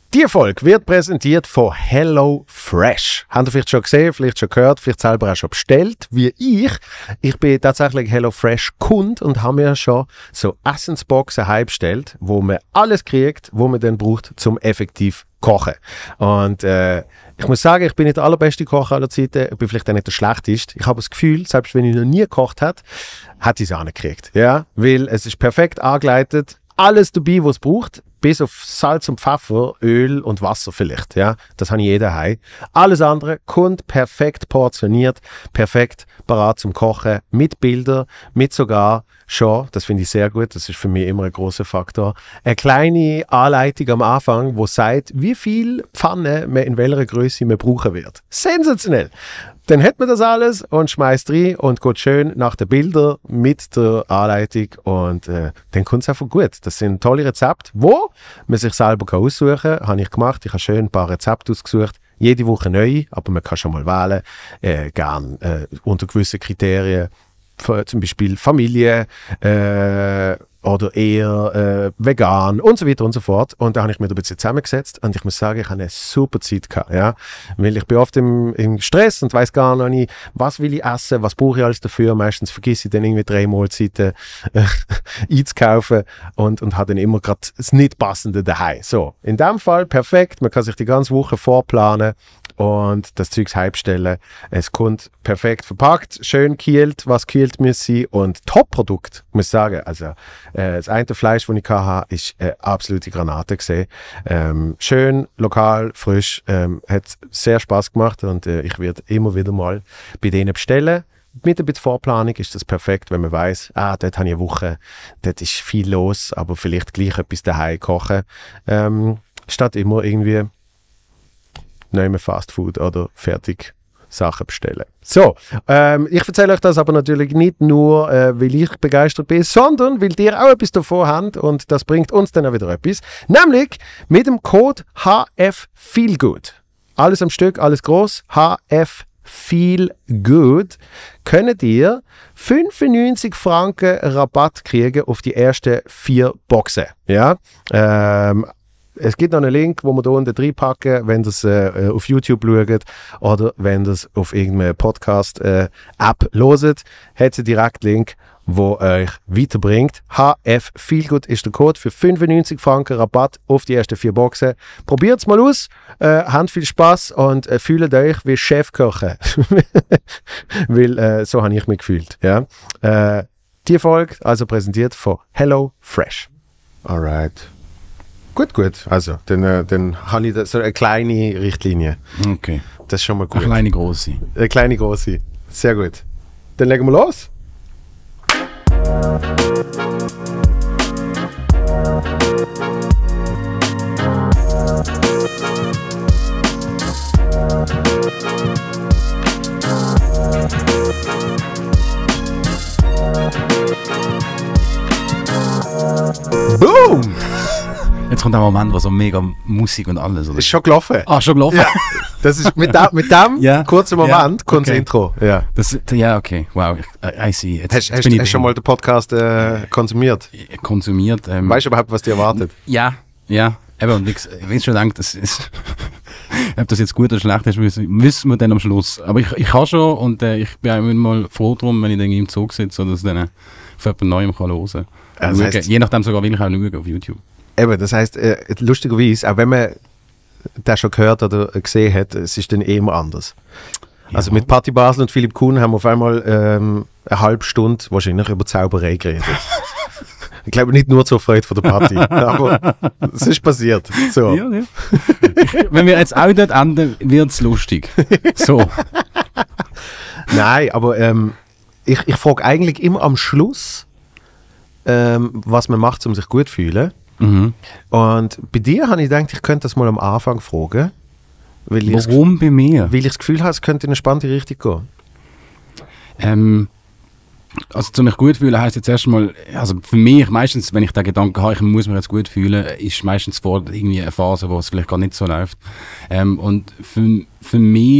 Die Folge wird präsentiert von HelloFresh. Habt ihr vielleicht schon gesehen, vielleicht schon gehört, vielleicht selber auch schon bestellt, wie ich. Ich bin tatsächlich HelloFresh-Kund und habe mir schon so Essensboxen heimbestellt, wo man alles kriegt, wo man dann braucht, zum effektiv kochen. Und ich muss sagen, ich bin nicht der allerbeste Koch aller Zeiten, ich bin vielleicht auch nicht der schlechteste. Ich habe das Gefühl, selbst wenn ich noch nie gekocht habe, hat ich es auch nicht gekriegt. Ja? Weil es ist perfekt angeleitet, alles dabei, was es braucht, bis auf Salz und Pfeffer, Öl und Wasser vielleicht. Ja? Das habe ich jeder heim. Alles andere kommt perfekt portioniert, perfekt parat zum Kochen, mit Bildern, mit sogar schon, das finde ich sehr gut, das ist für mich immer ein großer Faktor, eine kleine Anleitung am Anfang, wo sagt, wie viel Pfanne man in welcher Größe man brauchen wird. Sensationell! Dann hat man das alles und schmeißt rein und geht schön nach den Bildern mit der Anleitung und dann kommt es einfach gut. Das sind tolle Rezepte, wo man sich selber aussuchen kann. Habe ich gemacht. Ich habe schön ein paar Rezepte ausgesucht. Jede Woche neu, aber man kann schon mal wählen. Gern unter gewissen Kriterien. Zum Beispiel Familie oder eher vegan und so weiter und so fort. Und da habe ich mir ein bisschen zusammengesetzt und ich muss sagen, ich habe eine super Zeit gehabt. Ja? Weil ich bin oft im Stress und weiß gar noch nicht, was will ich essen, was brauche ich alles dafür. Meistens vergesse ich dann irgendwie 3 Mahlzeiten einzukaufen und habe dann immer gerade das Nicht-Passende daheim. So, in dem Fall perfekt, man kann sich die ganze Woche vorplanen und das Zeugs heimstellen. Es kommt perfekt verpackt, schön gekühlt, was gekühlt muss sein und Top-Produkt, muss ich sagen. Also das eine Fleisch, das ich hatte, ist eine absolute Granate gesehen. Schön, lokal, frisch, hat sehr Spaß gemacht und ich werde immer wieder mal bei denen bestellen. Mit ein bisschen Vorplanung ist das perfekt, wenn man weiss, dort habe ich eine Woche, dort ist viel los, aber vielleicht gleich etwas daheim kochen. Statt immer irgendwie nehmen Fast Food oder fertig Sachen bestellen. So, ich erzähle euch das aber natürlich nicht nur, weil ich begeistert bin, sondern weil ihr auch etwas davon habt und das bringt uns dann auch wieder etwas. Nämlich mit dem Code HFFeelgood. Alles am Stück, alles groß. HFFeelgood könnt ihr 95 Franken Rabatt kriegen auf die ersten 4 Boxen. Ja? Es gibt noch einen Link, wo wir hier unten reinpacken, wenn ihr es auf YouTube schaut oder wenn ihr es auf irgendeiner Podcast-App hört, hat es einen Direkt-Link, der euch weiterbringt. HFFeelgood ist der Code für 95 Franken Rabatt auf die ersten 4 Boxen. Probiert es mal aus, habt viel Spaß und fühlt euch wie Chefköche. Weil so habe ich mich gefühlt. Ja? Die Folge also präsentiert von HelloFresh. Alright. Gut. Also, dann habe ich so eine kleine Richtlinie. Okay. Das ist schon mal gut. Eine kleine große. Eine kleine große. Sehr gut. Dann legen wir los. Boom! Jetzt kommt der Moment, wo so mega Musik und alles. Oder? Ist schon gelaufen. Schon gelaufen? Ja. Das ist mit dem ja. kurzen Moment kommt das okay. Intro. Ja, Okay. Wow, I see. Hast du schon mal den Podcast konsumiert? Konsumiert. Weißt du überhaupt, was dir erwartet? Ja. Eben, und ich schon denke, das ist, ob das jetzt gut oder schlecht ist, wissen wir dann am Schluss. Aber ich kann schon und ich bin auch immer mal froh drum, wenn ich dann im Zug sitze oder es dann von jemand Neuem hören kann. Also das heisst, je nachdem sogar will ich auch schauen auf YouTube. Eben, das heisst, lustigerweise, auch wenn man das schon gehört oder gesehen hat, es ist dann immer anders. Ja. Also mit Patti Basel und Philipp Kuhn haben wir auf einmal eine halbe Stunde wahrscheinlich über Zauberei geredet. Ich glaube nicht nur zur Freude von der Patti, aber es ist passiert. So. Ja. Wenn wir jetzt auch dort enden, wird es lustig. So. Nein, aber ich frage eigentlich immer am Schluss, was man macht, um sich gut zu fühlen. Mhm. Und bei dir habe ich gedacht, ich könnte das mal am Anfang fragen. Warum bei mir? Weil ich das Gefühl habe, es könnte in eine spannende Richtung gehen. Also zu mich gut fühlen heisst jetzt erstmal, also für mich meistens, wenn ich den Gedanken habe, ich muss mich jetzt gut fühlen, ist meistens vor irgendwie eine Phase, wo es vielleicht gar nicht so läuft. Und für mich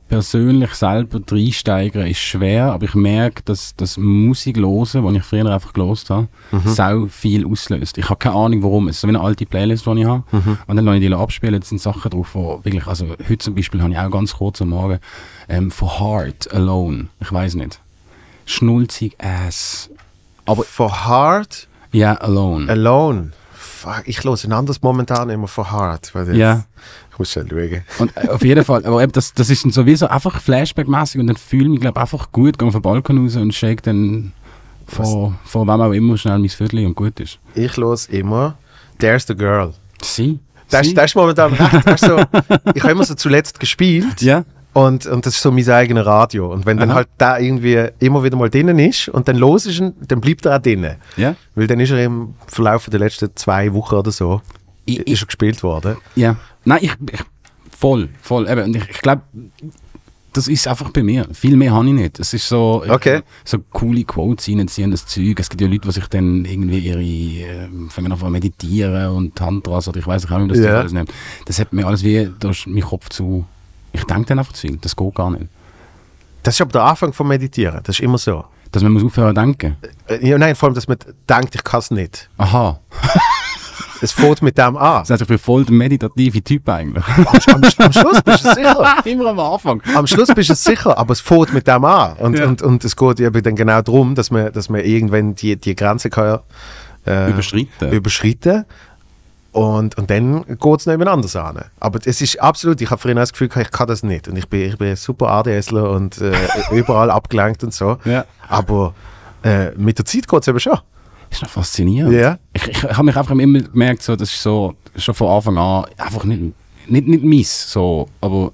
persönlich selber reinsteigern ist schwer, aber ich merke, dass das Musik hören, die ich früher einfach gehört habe, sau viel auslöst. Ich habe keine Ahnung, warum. Es ist so wie eine alte Playlist, die ich habe. Und dann lasse ich die abspielen. Da sind Sachen drauf, die wirklich, also heute zum Beispiel habe ich auch ganz kurz am Morgen For Heart Alone. Ich weiß nicht. Schnulzig Ass. Aber For Heart? Ja, Alone. Alone. Fuck, ich höre ein anderes momentan immer For Heart. Ja. Ich muss schon schauen. Und auf jeden Fall, aber eben das ist dann sowieso einfach Flashback-mäßig und dann fühle ich mich, glaube einfach gut, gehe auf den Balkon raus und shake dann vor wem auch immer schnell mein Viertel und gut ist. Ich höre immer There's the Girl. Sie? Das ist momentan recht. Weißt du, ich habe immer so zuletzt gespielt. Ja. Und das ist so mein eigenes Radio. Und wenn dann halt da irgendwie immer wieder mal drinnen ist und dann los ist, dann bleibt er auch drinnen. Ja. Weil dann ist er im Verlauf der letzten 2 Wochen oder so ist er gespielt worden. Ja. Nein, ich voll. Eben. Und ich glaube, das ist einfach bei mir. Viel mehr habe ich nicht. Es ist so, so coole Quotes reinziehen, das Zeug. Es gibt ja Leute, die sich dann irgendwie fangen an meditieren und Tantras oder ich weiß nicht, wie das alles nennt. Das hat mir alles wie durch meinen Kopf zu. Ich denke dann einfach Zeug. Das geht gar nicht. Das ist aber der Anfang vom Meditieren. Das ist immer so. Dass man muss aufhören zu denken? Ja, nein, vor allem, dass man denkt, ich kann es nicht. Aha. Es fängt mit dem an. Das heißt, ich bin voll der meditative Typ eigentlich. Am Schluss bist du sicher. Immer am Anfang. Am Schluss bist du sicher, aber es fängt mit dem an. Und es geht eben dann genau darum, dass man irgendwann die Grenze kann überschreiten. Und dann geht es noch jemand anders an. Aber es ist absolut, ich habe früher das Gefühl, ich kann das nicht. Und ich bin ein super ADSler und überall abgelenkt und so. Ja. Aber mit der Zeit geht es eben schon. Das ist noch faszinierend. Yeah. Ich habe mich einfach immer gemerkt, so, das ist so, schon von Anfang an einfach nicht mies, so, aber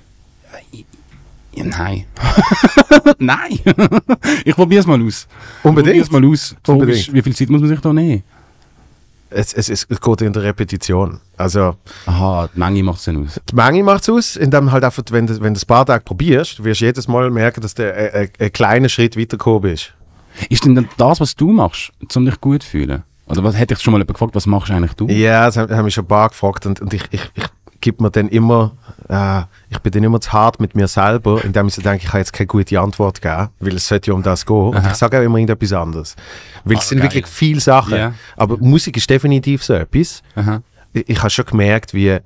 ja, nein. Nein. Ich probiere es mal aus. Unbedingt. Unbedingt. Wie viel Zeit muss man sich da nehmen? Es geht in der Repetition. Also, aha, die Menge macht es dann aus. Die Menge macht es aus, indem halt einfach, wenn du ein paar Tage probierst, wirst du jedes Mal merken, dass du ein kleiner Schritt weitergekommen bist. Ist denn das, was du machst, um dich gut zu fühlen? Oder was hätte ich schon mal jemand gefragt, was machst eigentlich du? Ja, das haben mich schon ein paar gefragt und ich gebe mir dann immer, ich bin dann immer zu hart mit mir selber, indem ich so denke, ich kann jetzt keine gute Antwort geben, weil es sollte ja um das gehen. Und ich sage auch immer irgendetwas anderes. Weil es sind wirklich viele Sachen, aber Musik ist definitiv so etwas. Ich habe schon gemerkt, wie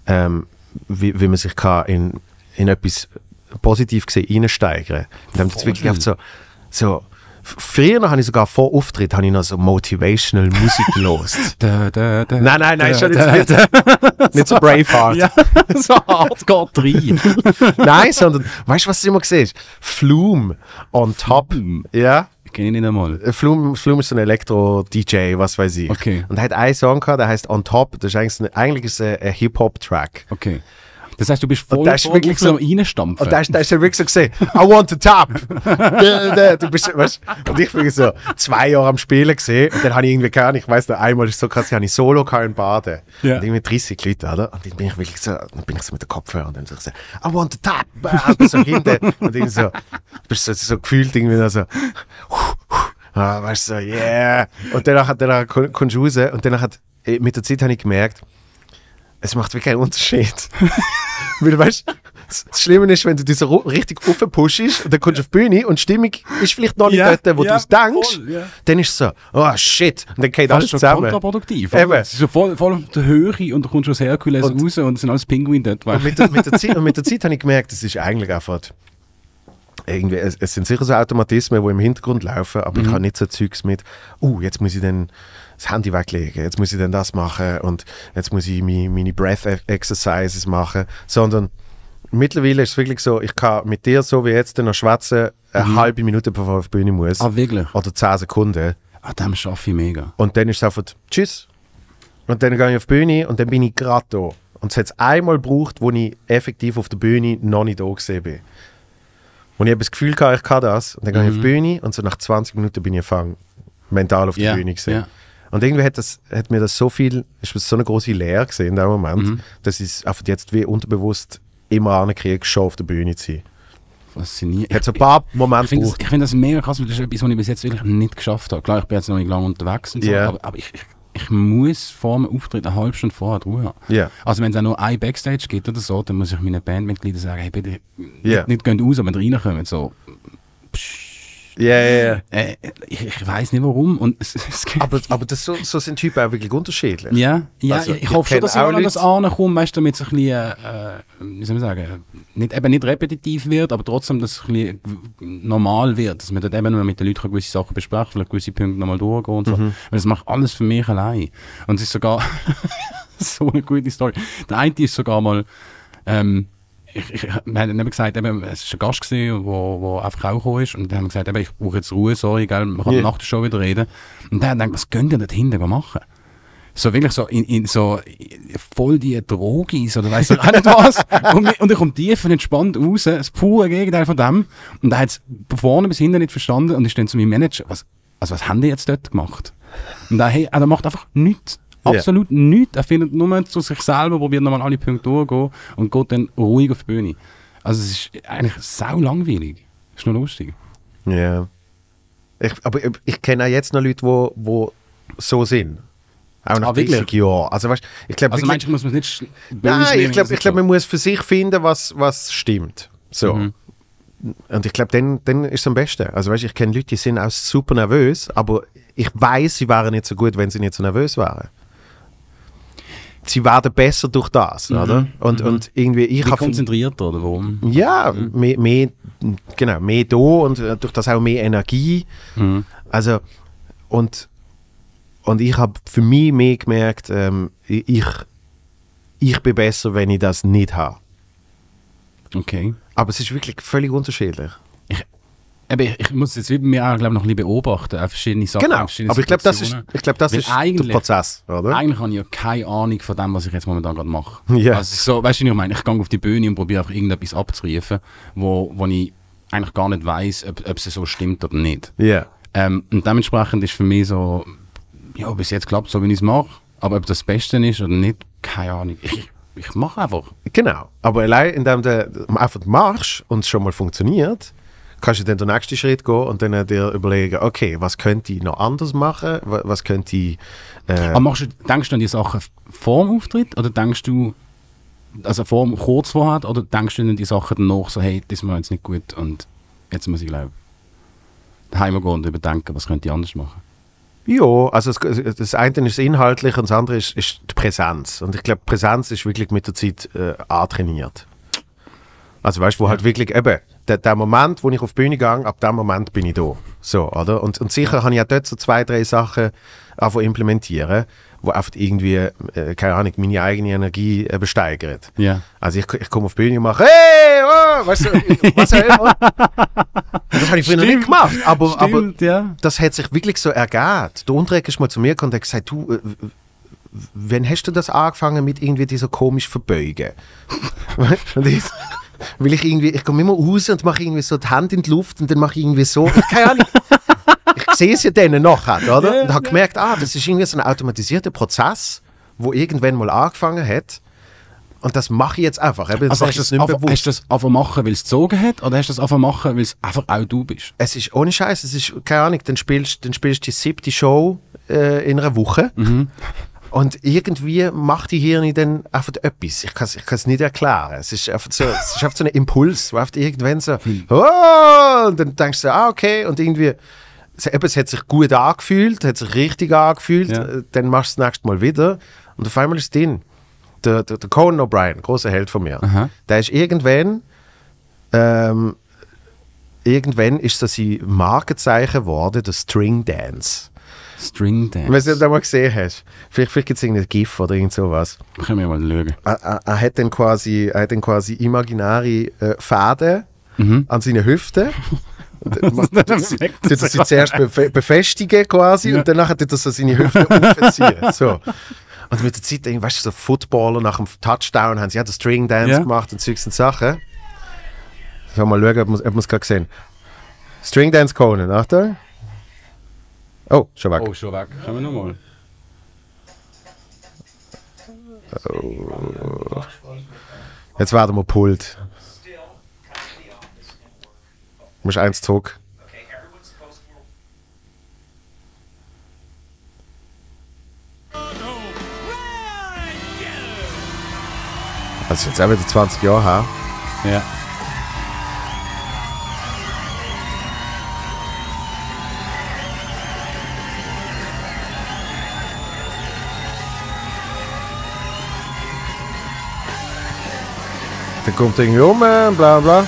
man sich kann in etwas positiv gesehen reinsteigern kann. Indem das wirklich oft so früher habe ich sogar vor Auftritt noch so Motivational Musik gelost. Nein, schon nicht so Braveheart. Ja, so Hardcore 3. Nein, sondern, weißt du, was du immer siehst? Flume on Top. Ja? Ich kenne ihn nicht einmal. Flume ist so ein Elektro-DJ, was weiß ich. Okay. Und er hat einen Song gehabt, der heißt On Top. Das ist eigentlich ist ein Hip-Hop-Track. Okay. Das heißt, du bist voll wirklich so reinstampfen. Und da ist ja wirklich so gesehen, I want the top. Du bist, weißt, und ich bin so 2 Jahre am Spielen gesehen und dann habe ich irgendwie keine, ich weiss noch, einmal ist so krass, ich habe Solo in Baden. Ja. Und irgendwie 30 Leute, oder? Und dann bin ich wirklich so, mit den Kopfhörern und dann so, I want the top. Und so hinten. Und irgendwie so, du bist so gefühlt irgendwie so, weißt du, so, yeah. Und dann kommst du raus und dann mit der Zeit habe ich gemerkt, es macht wirklich einen Unterschied. Weil, weißt du, das Schlimme ist, wenn du dich so richtig aufpushst und dann kommst du auf die Bühne und die Stimmung ist vielleicht noch nicht dort, wo du es denkst, dann ist es so, oh shit, und dann geht alles zusammen. Das ist kontraproduktiv. Es ist so voll auf der Höhe und du kommst aus Herkules raus und es sind alles Pinguine dort. Und mit der Zeit habe ich gemerkt, es ist eigentlich einfach irgendwie, es sind sicher so Automatismen, die im Hintergrund laufen, aber ich habe nicht so Zeugs mit, jetzt muss ich dann das Handy weglegen, jetzt muss ich dann das machen und jetzt muss ich meine Breath-Exercises machen, sondern mittlerweile ist es wirklich so, ich kann mit dir so wie jetzt noch schwätzen, eine halbe Minute bevor ich auf die Bühne muss. Ah, wirklich? Oder 10 Sekunden. Ah, dem schaffe ich mega. Und dann ist es einfach tschüss. Und dann gehe ich auf die Bühne und dann bin ich gerade da. Und es hat einmal gebraucht, wo ich effektiv auf der Bühne noch nicht da gesehen bin. Und ich habe das Gefühl gehabt, ich kann das. Und dann gehe ich auf die Bühne und so nach 20 Minuten bin ich mental auf der Bühne gesehen. Und irgendwie hat mir das so viel, ist so eine große Lehre gesehen in dem Moment, dass ich es einfach jetzt wie unterbewusst immer ankriege, schon auf der Bühne zu sein. Faszinierend. Hat so ein paar Momente gebraucht. Ich finde das mega krass, weil das ist etwas, was ich bis jetzt wirklich nicht geschafft habe. Klar, ich bin jetzt noch nicht lange unterwegs und so, aber ich muss vor dem Auftritt eine halbe Stunde vorher die Ruhe haben. Ja. Also wenn es auch nur ein Backstage gibt oder so, dann muss ich meinen Bandmitgliedern sagen, hey, bitte Ja. nicht gehen raus, wenn ihr reinkommt. So. Ja. Ich weiß nicht warum. Und es Aber das, so sind Typen auch wirklich unterschiedlich. ja, Also, ich hoffe schon, kenn dass ich auch mal an das Leute- ankomme, weißt du, damit es ein bisschen, wie soll man sagen, nicht repetitiv wird, aber trotzdem, dass es ein bisschen normal wird, dass man dort eben mit den Leuten gewisse Sachen besprechen, vielleicht gewisse Punkte nochmal durchgehen und so. Weil das macht alles für mich allein. Und es ist sogar so eine gute Story. Der eine ist sogar mal, wir haben eben gesagt, eben, es war ein Gast, der einfach auch gekommen ist. Und dann haben wir gesagt, eben, ich brauche jetzt Ruhe, sorry, gell, man kann nach der Show wieder reden. Und dann hat er gedacht, was könnt ihr dort hinten machen? So wirklich so in so voll die Drogis oder weiss ich auch nicht was. Und ich komme tief und entspannt raus, das pure Gegenteil von dem. Und er hat es von vorne bis hinten nicht verstanden und ich stehe zu meinem Manager, was haben die jetzt dort gemacht? Und er macht einfach nichts. Absolut nichts. Er findet nur zu sich selber, probiert nochmal alle Punkte durchzugehen und geht dann ruhig auf die Bühne. Also es ist eigentlich sau langweilig. Ist nur lustig. Ja. Aber ich kenne auch jetzt noch Leute, die so sind. Auch nach wirklich? 30 Jahren. Also, weißt, ich glaube, Also meinst du, muss man es nicht nein, ich glaube, man muss für sich finden, was stimmt. So. Mhm. Und ich glaube, dann ist es am besten. Also, weißt, ich kenne Leute, die sind auch super nervös, aber ich weiß, sie wären nicht so gut, wenn sie nicht so nervös wären. Sie werden besser durch das, oder? Und irgendwie, ich habe konzentrierter, oder warum? ja, mehr da und durch das auch mehr Energie. Also, und ich habe für mich mehr gemerkt, ich bin besser, wenn ich das nicht habe. Okay. Aber es ist wirklich völlig unterschiedlich. Ich muss jetzt wie bei mir auch, glaube noch ein bisschen beobachten, auch verschiedene Sachen. Genau, verschiedene aber ich glaube, das Situationen. ist der eigentlich- Prozess, oder? Eigentlich habe ich ja keine Ahnung von dem, was ich jetzt momentan gerade mache. Ja. Also so, weißt du, was ich meine? Ich gehe auf die Bühne und probiere einfach irgendetwas abzurufen, wo ich eigentlich gar nicht weiss, ob es so stimmt oder nicht. Ja. Und dementsprechend ist für mich so, ja, bis jetzt klappt es so, wie ich es mache. Aber ob das das Beste ist oder nicht, keine Ahnung. Ich mache einfach. Genau. Aber allein, indem du einfach machst und es schon mal funktioniert, kannst du dann den nächsten Schritt gehen und dann dir überlegen, okay, was könnte ich noch anders machen? Was könnte ich... Aber denkst du an die Sachen vor dem Auftritt oder denkst du, also kurz vorher, oder denkst du an die Sachen danach so, hey, das ist mir jetzt nicht gut und jetzt muss ich glauben, daheim gehen und überdenken, was könnte ich anders machen? Ja, also das eine ist inhaltlich und das andere ist die Präsenz. Und ich glaube, Präsenz ist wirklich mit der Zeit antrainiert. Also weißt du, wo halt wirklich eben, der Moment, wo ich auf die Bühne gehe, ab dem Moment bin ich da. So, oder? Und sicher habe ich auch dort so 2, 3 Sachen einfach implementieren, wo einfach irgendwie, keine Ahnung, meine eigene Energie besteigert. Ja. Also ich komme auf die Bühne und mache «Hey, oh!» weißt du, was auch immer. Das habe ich früher nicht gemacht, aber ja. das hat sich wirklich so ergeben. Der Unterreger ist mal zu mir gekommen und hat gesagt, du, wann hast du das angefangen mit irgendwie dieser komisch Verbeugen? Und ich komme immer raus und mache irgendwie so die Hand in die Luft und dann mache ich irgendwie so, keine Ahnung. Ich sehe es ja dann nachher, oder? Ja, und habe gemerkt, das ist irgendwie so ein automatisierter Prozess, wo irgendwann mal angefangen hat. Und das mache ich jetzt einfach. Eben, Also das hast ist nicht mehr du das einfach machen, weil es gezogen hat, oder hast du das einfach machen, weil es einfach auch du bist? Es ist ohne Scheiß, es ist, keine Ahnung, dann spielst du die 7. Show in einer Woche. Und irgendwie macht die Hirn dann einfach etwas. Ich kann es nicht erklären. Es ist einfach so ein Impuls, wo einfach irgendwann so, oh, und dann denkst du, okay, und irgendwie, es hat sich gut angefühlt, hat sich richtig angefühlt, Ja. dann machst du das nächste Mal wieder und auf einmal ist es drin. Der Conan O'Brien, großer Held von mir, Aha. der ist irgendwann ist das sein Markenzeichen geworden, der String Dance. String Dance. Wenn du das mal gesehen hast. Vielleicht gibt es irgendein GIF oder irgend sowas. Können wir mal schauen. Er hat dann quasi imaginäre Fäden an seinen Hüften. Und dann tut er sie zuerst befestigen quasi und danach tut er so seine Hüften aufziehen. So. Und mit der Zeit, weißt du, so Footballer nach dem Touchdown haben sie ja den String Dance gemacht und Zeugs und Sachen. Schau mal schauen, ob man es gerade gesehen. String Dance Conan, Achtung. Oh, schon weg. Oh, schon weg. Können wir nochmal? Jetzt werden wir pult. Du musst eins zurück. Das ist jetzt auch wieder 20 Jahre her. Ja. Dann kommt irgendwie rum, bla bla.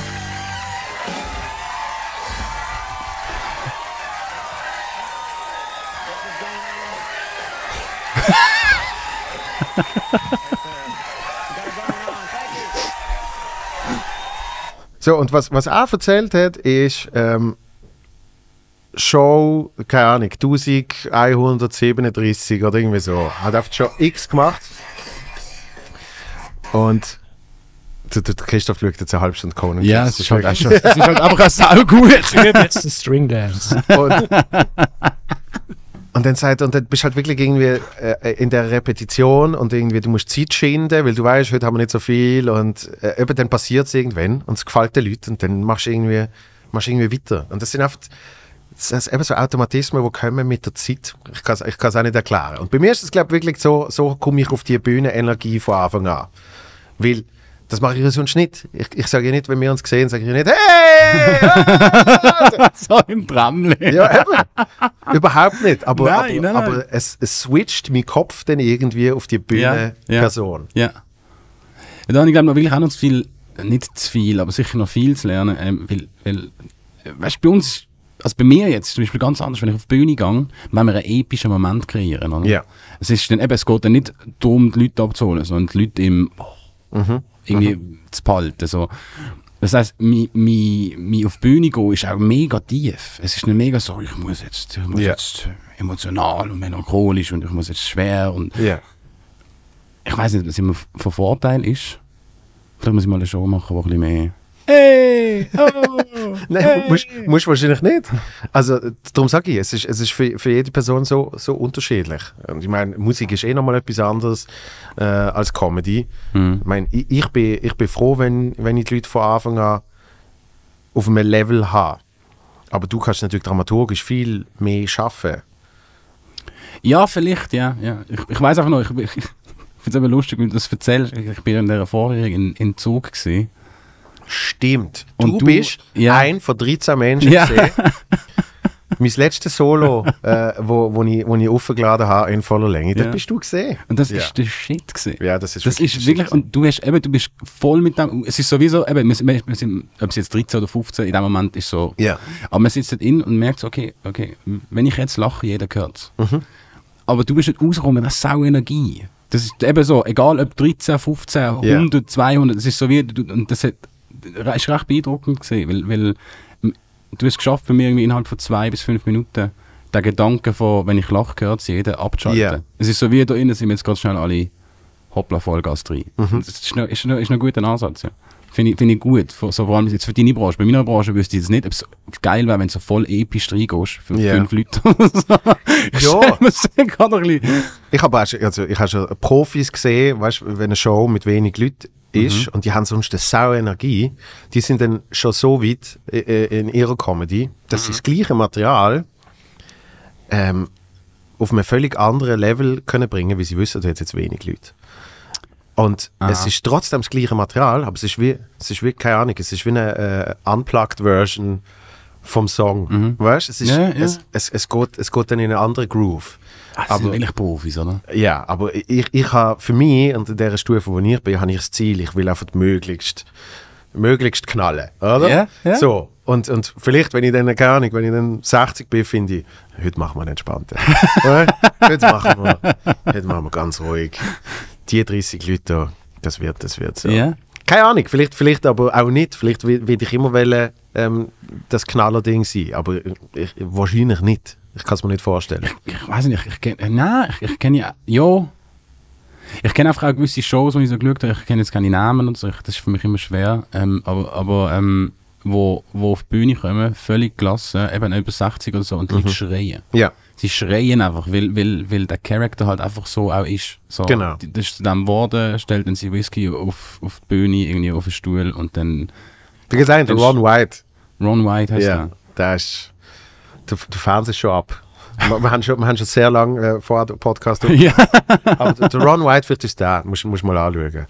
So, und was er erzählt hat, ist Show, keine Ahnung, 1137 oder irgendwie so. Hat einfach schon X gemacht. Und der Christoph schaut jetzt eine halbe Stunde Conan. Ja, es ist halt auch schon. Es ist halt einfach auch saugut. Jetzt ein String Dance. Und dann sagt er, und dann bist du halt wirklich irgendwie in der Repetition und irgendwie, du musst Zeit schinden, weil du weißt, heute haben wir nicht so viel und eben dann passiert es irgendwann und es gefällt den Leuten und dann machst du irgendwie weiter. Und das sind einfach eben so Automatismen, die kommen mit der Zeit. Ich kann es auch nicht erklären. Und bei mir ist es, glaube ich, wirklich so komme ich auf die Bühnenenergie von Anfang an. Weil das mache ich ja sonst nicht. Ich sage ja nicht, wenn wir uns sehen, sage ich ja nicht, hey! So im Tramli. Ja, eben. Überhaupt nicht. Aber Nein. aber es switcht mein Kopf dann irgendwie auf die Bühnenperson. Ja. Da habe ich glaube wirklich auch noch zu viel, nicht zu viel, aber sicher noch viel zu lernen. Weil weißt du, bei uns, also bei mir jetzt zum Beispiel ganz anders, wenn ich auf die Bühne gehe, wenn wir einen epischen Moment kreieren. Oder? Ja. Es geht dann nicht darum, die Leute abzuholen, sondern die Leute irgendwie zu behalten. So. Das heisst, mich auf die Bühne gehen ist auch mega tief. Es ist nicht mega so, ich muss jetzt emotional und melancholisch und ich muss jetzt schwer. Und ich weiß nicht, was immer von Vorteil ist. Vielleicht muss ich mal eine Show machen, wo ein bisschen mehr «Hey! Oh! Nein, hey. musst wahrscheinlich nicht. Also, darum sage ich, es ist für jede Person so unterschiedlich. Und ich meine, Musik ist nochmal etwas anderes als Comedy. Ich meine, ich bin froh, wenn ich die Leute von Anfang an auf einem Level habe. Aber du kannst natürlich dramaturgisch viel mehr schaffen. Ja, vielleicht, ja. Ich weiß einfach noch, ich finde es aber lustig, wenn du das erzählst. Ich bin in dieser vorherigen in Zug gewesen. Stimmt. Und du bist ein von 13 Menschen gesehen. Mein letztes Solo, wo ich aufgeladen habe in voller Länge, das bist du gesehen. Und das ist der Shit gewesen. Ja, das ist wirklich, und du bist voll mit dem, es ist sowieso, eben, wir sind, ob es jetzt 13 oder 15, in dem Moment ist so, aber man sitzt in und merkt so, okay, wenn ich jetzt lache, jeder hört es. Aber du bist nicht rausgekommen mit einer Sau-Energie. Das ist eben so, egal ob 13, 15, 100, 200, das ist so wie, und das ist recht beeindruckend gewesen, weil du hast es geschafft, bei mir irgendwie innerhalb von 2 bis 5 Minuten den Gedanken von, wenn ich lache, gehört es jeder abzuschalten. Es ist so wie da innen sind wir jetzt ganz schnell alle hoppla, Vollgas drin. Das ist noch ein guter Ansatz, ja. Finde ich gut, vor allem jetzt für deine Branche. Bei meiner Branche wüsste ich jetzt nicht, ob es geil wäre, wenn du so voll episch reingehst für 5 Leute. Ich habe schon Profis gesehen, weißt, wenn eine Show mit wenig Leuten ist und die haben sonst eine Sau-Energie, die sind dann schon so weit in ihrer Comedy, dass sie das gleiche Material auf einem völlig anderen Level können bringen, wie sie wissen, da hat jetzt wenig Leute. Und es ist trotzdem das gleiche Material, aber es ist wie keine Ahnung, es ist wie eine Unplugged-Version vom Song. Weißt? Es geht dann in eine andere Groove. Das sind wirklich Profis, oder? Ja, aber ich habe für mich, und in dieser Stufe, wo ich bin, habe ich das Ziel, ich will einfach möglichst knallen, oder? Ja. So, und vielleicht, wenn ich dann 60 bin, finde ich, heute machen wir einen entspannten. heute machen wir ganz ruhig. Die 30 Leute da, das wird so. Yeah. Keine Ahnung, vielleicht aber auch nicht. Vielleicht will ich immer das Knaller-Ding sein, aber wahrscheinlich nicht. Ich kann es mir nicht vorstellen. Ich weiß nicht, ich kenne ich kenne einfach auch gewisse Shows, die ich so geschaut habe. Ich kenne jetzt keine Namen und so, das ist für mich immer schwer. Aber wo auf die Bühne kommen, völlig gelassen, eben über 60 oder so, und die Leute schreien. Ja. Sie schreien einfach, weil der Charakter halt einfach so auch ist. So, genau. Das ist dann Worte, stellt dann sie Whisky auf die Bühne, irgendwie auf den Stuhl und dann... Wie gesagt, Ron White. Ron White heißt er. Der ist... Du fährst schon ab. wir haben schon sehr lange vor dem Podcast. Ja. Aber der Ron White wird uns da, muss mal anschauen.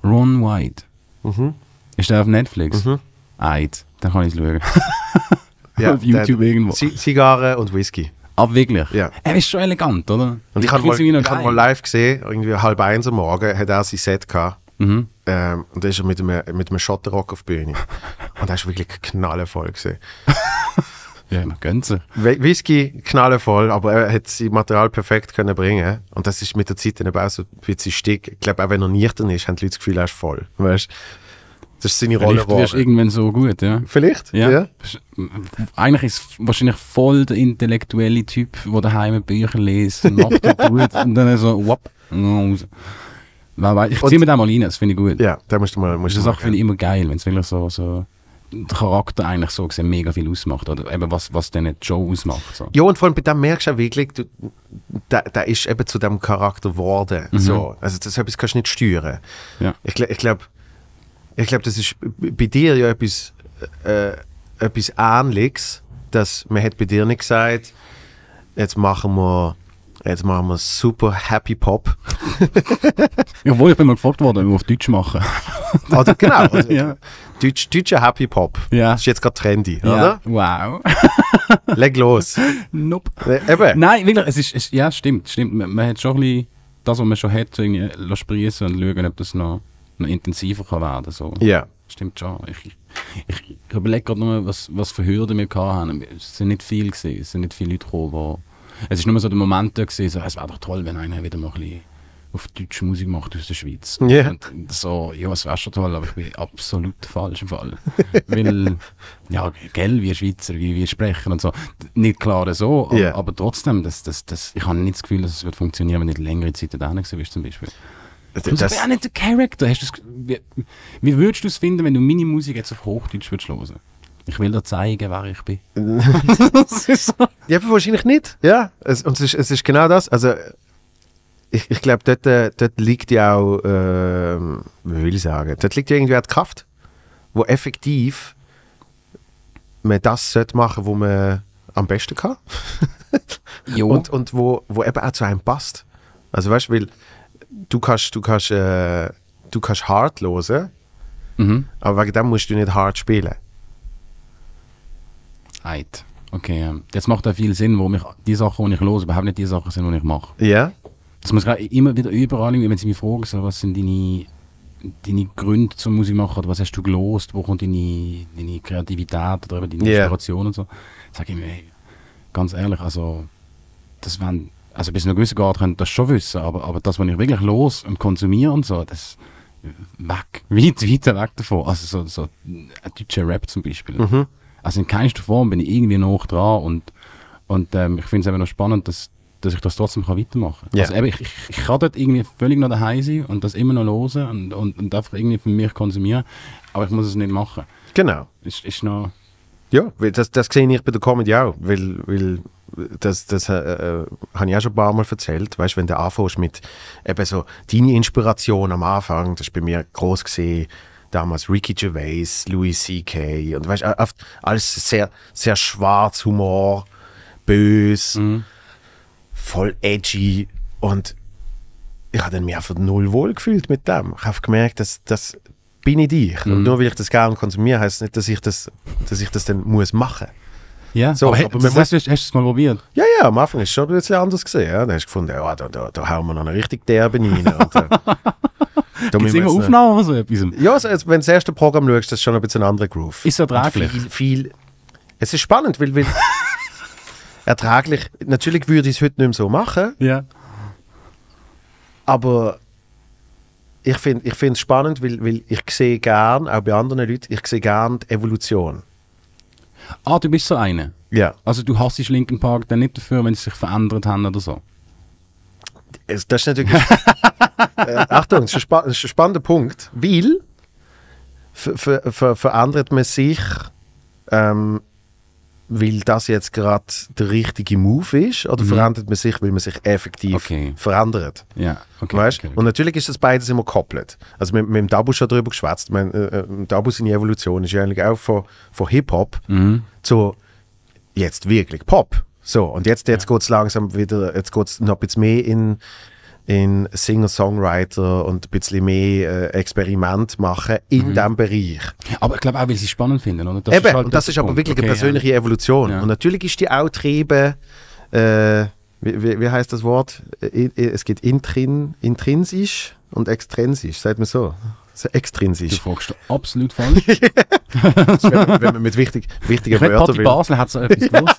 Ron White. Mhm. Ist der auf Netflix? Mhm. Eid. Dann kann ich es schauen. Ja, auf YouTube irgendwo. Zigarre und Whisky. Aber wirklich? Ja. Er ist schon elegant, oder? Und ich habe mal live gesehen, irgendwie 12:30 am Morgen, hat er sein Set gehabt. Mhm. Und da ist er mit einem Schotterrock auf die Bühne. Und er war wirklich knallevoll gewesen. Ja, man gönnt sich. Whisky knallevoll, aber er hat sein Material perfekt können bringen. Und das ist mit der Zeit dann eben auch so ein bisschen stick. Ich glaube, auch wenn er nüchtern ist, haben die Leute das Gefühl, er ist voll. Weißt? Das ist seine Rolle. Vielleicht wirst du irgendwann so gut, ja. Vielleicht? Ja. Eigentlich ist es wahrscheinlich voll der intellektuelle Typ, der daheim Bücher liest und macht und tut und dann so, whoop, raus. Ich ziehe mir den mal rein, das finde ich gut. Ja, da musst du mal. Das Sache finde ich immer geil, wenn es wirklich so der Charakter eigentlich so gesehen mega viel ausmacht. Oder eben was dann die Show ausmacht. So. Ja, und vor allem bei dem merkst du auch wirklich, der ist eben zu dem Charakter geworden. Mhm. So. Also das kannst du nicht steuern. Ja. Ich glaube, das ist bei dir ja etwas Ähnliches, dass man hat bei dir nicht gesagt, jetzt machen wir super Happy Pop. Obwohl, ich bin mal gefragt worden, ob wir auf Deutsch machen. Oder genau. Also, Ja. Deutscher Happy Pop. Ja. Das ist jetzt gerade trendy, Ja. oder? Wow. Leg los. Nope. Eben. Nein, wirklich, ja, stimmt. Man hat schon ein bisschen das, was man schon hat, irgendwie sprießen und schauen, ob das noch intensiver kann werden. So. Ja. Stimmt schon. Ich überlege gerade nur, was für Hürden wir hatten. Es sind nicht viele gewesen. Es sind nicht viele Leute gekommen, es ist nur so der Moment da gewesen, so, es wäre doch toll, wenn einer wieder mal ein bisschen auf deutsche Musik macht aus der Schweiz. Yeah. Und so, ja, es wäre schon toll, aber ich bin absolut falsch im Fall. Weil, ja, gell, wie Schweizer, wie sprechen und so. Nicht klar so, Yeah. aber trotzdem, ich habe nicht das Gefühl, dass es wird funktionieren, wenn du nicht längere Zeit da gewesen bist, zum Beispiel. Das wäre auch nicht der Charakter. Wie würdest du es finden, wenn du meine Musik jetzt auf Hochdeutsch würdest hören? Ich will dir zeigen, wer ich bin. Das ist so. Ja, aber wahrscheinlich nicht. Ja, es ist genau das. Also, ich glaube, dort liegt ja auch, wie will ich sagen, dort liegt ja irgendwie auch die Kraft, wo effektiv man das sollte machen, wo man am besten kann. Jo. Und wo eben auch zu einem passt. Also weißt du, weil du kannst hart hören, aber wegen dem musst du nicht hart spielen. Eid. Okay, jetzt macht das viel Sinn, wo mich die Sachen, die ich höre, überhaupt nicht die Sachen sind, die ich mache. Ja? Das muss immer wieder überall, wenn sie mich fragen, so, was sind deine Gründe zur Musik machen, oder was hast du gelost, wo kommt deine Kreativität oder eben deine Inspiration und so, sage ich mir, hey, ganz ehrlich, also bis zu einem gewissen Grad könnt ihr das schon wissen, aber das, was ich wirklich los und konsumiere und so, das weit weg davon. Also so ein deutscher Rap zum Beispiel. Mhm. Also in keinster Form bin ich irgendwie noch dran und ich finde es eben noch spannend, dass ich das trotzdem weitermachen kann. Yeah. Also eben, ich kann dort irgendwie völlig noch daheim sein und das immer noch hören und einfach irgendwie für mich konsumieren, aber ich muss es nicht machen. Genau. Ist noch... Ja, weil das sehe ich bei der Comedy auch, weil das habe ich auch schon ein paar Mal erzählt, weißt, wenn du anfängst mit eben so deine Inspiration am Anfang, das war bei mir groß gesehen, damals Ricky Gervais, Louis C.K. und weißt, alles sehr, sehr schwarz, Humor, böse, voll edgy und ich habe mich einfach null wohl gefühlt mit dem. Ich habe gemerkt, dass bin ich dich. Und nur weil ich das gerne konsumiere, heisst nicht, dass ich das dann muss machen. Ja, So, aber aber hast du es mal probiert? Ja, am Anfang ist es schon ein bisschen anders gesehen. Ja. Da hast du gefunden, ja, da hauen wir noch eine richtig derbe rein. Und, Gibt es immer Aufnahmen oder so etwas? Ja, also, wenn du das erste Programm schaust, das ist schon ein bisschen ein anderer Groove. Ist erträglich? Es ist spannend, weil erträglich, natürlich würde ich es heute nicht mehr so machen, Ja. aber ich finde es spannend, weil ich sehe gern, auch bei anderen Leuten, ich sehe gern die Evolution. Ah, du bist so eine? Ja. Also du hasst Linkin Park dann nicht dafür, wenn sie sich verändert haben oder so? Das ist natürlich... Achtung, das ist ein spannender Punkt, weil verändert man sich, weil das jetzt gerade der richtige Move ist, oder verändert man sich, weil man sich effektiv verändert? Ja, okay. Weißt? Okay. Und natürlich ist das beides immer gekoppelt. Also mit dem Dabu schon darüber geschwätzt. Dabu seine Evolution ist ja eigentlich auch von Hip-Hop zu jetzt wirklich Pop. So, und jetzt geht es langsam wieder, jetzt geht es noch ein bisschen mehr in Singer-Songwriter und ein bisschen mehr Experiment machen in diesem Bereich. Aber ich glaube auch, weil sie es spannend finden, oder? Eben, und das ist aber wirklich eine persönliche Evolution. Ja. Und natürlich ist die auch getrieben, wie heißt das Wort? Es gibt intrinsisch und extrinsisch, sagt man so. Also Du extrinsisch. fragst absolut falsch. wenn man mit wichtigen Ich Wörtern Patti will. Basel hat so etwas gewusst.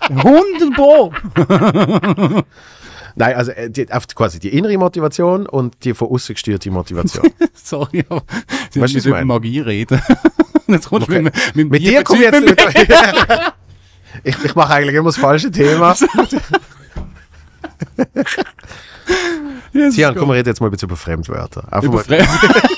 100 Nein, also quasi die innere Motivation und die von außen gesteuerte Motivation. Sorry, aber sie Weißt du, was müssen ich über meine? Magie reden. Jetzt kommst Okay. du Mit dir komme ich jetzt ich mache eigentlich immer das falsche Thema. Sian, komm, wir reden jetzt mal ein bisschen über Fremdwörter. Einfach Über mal,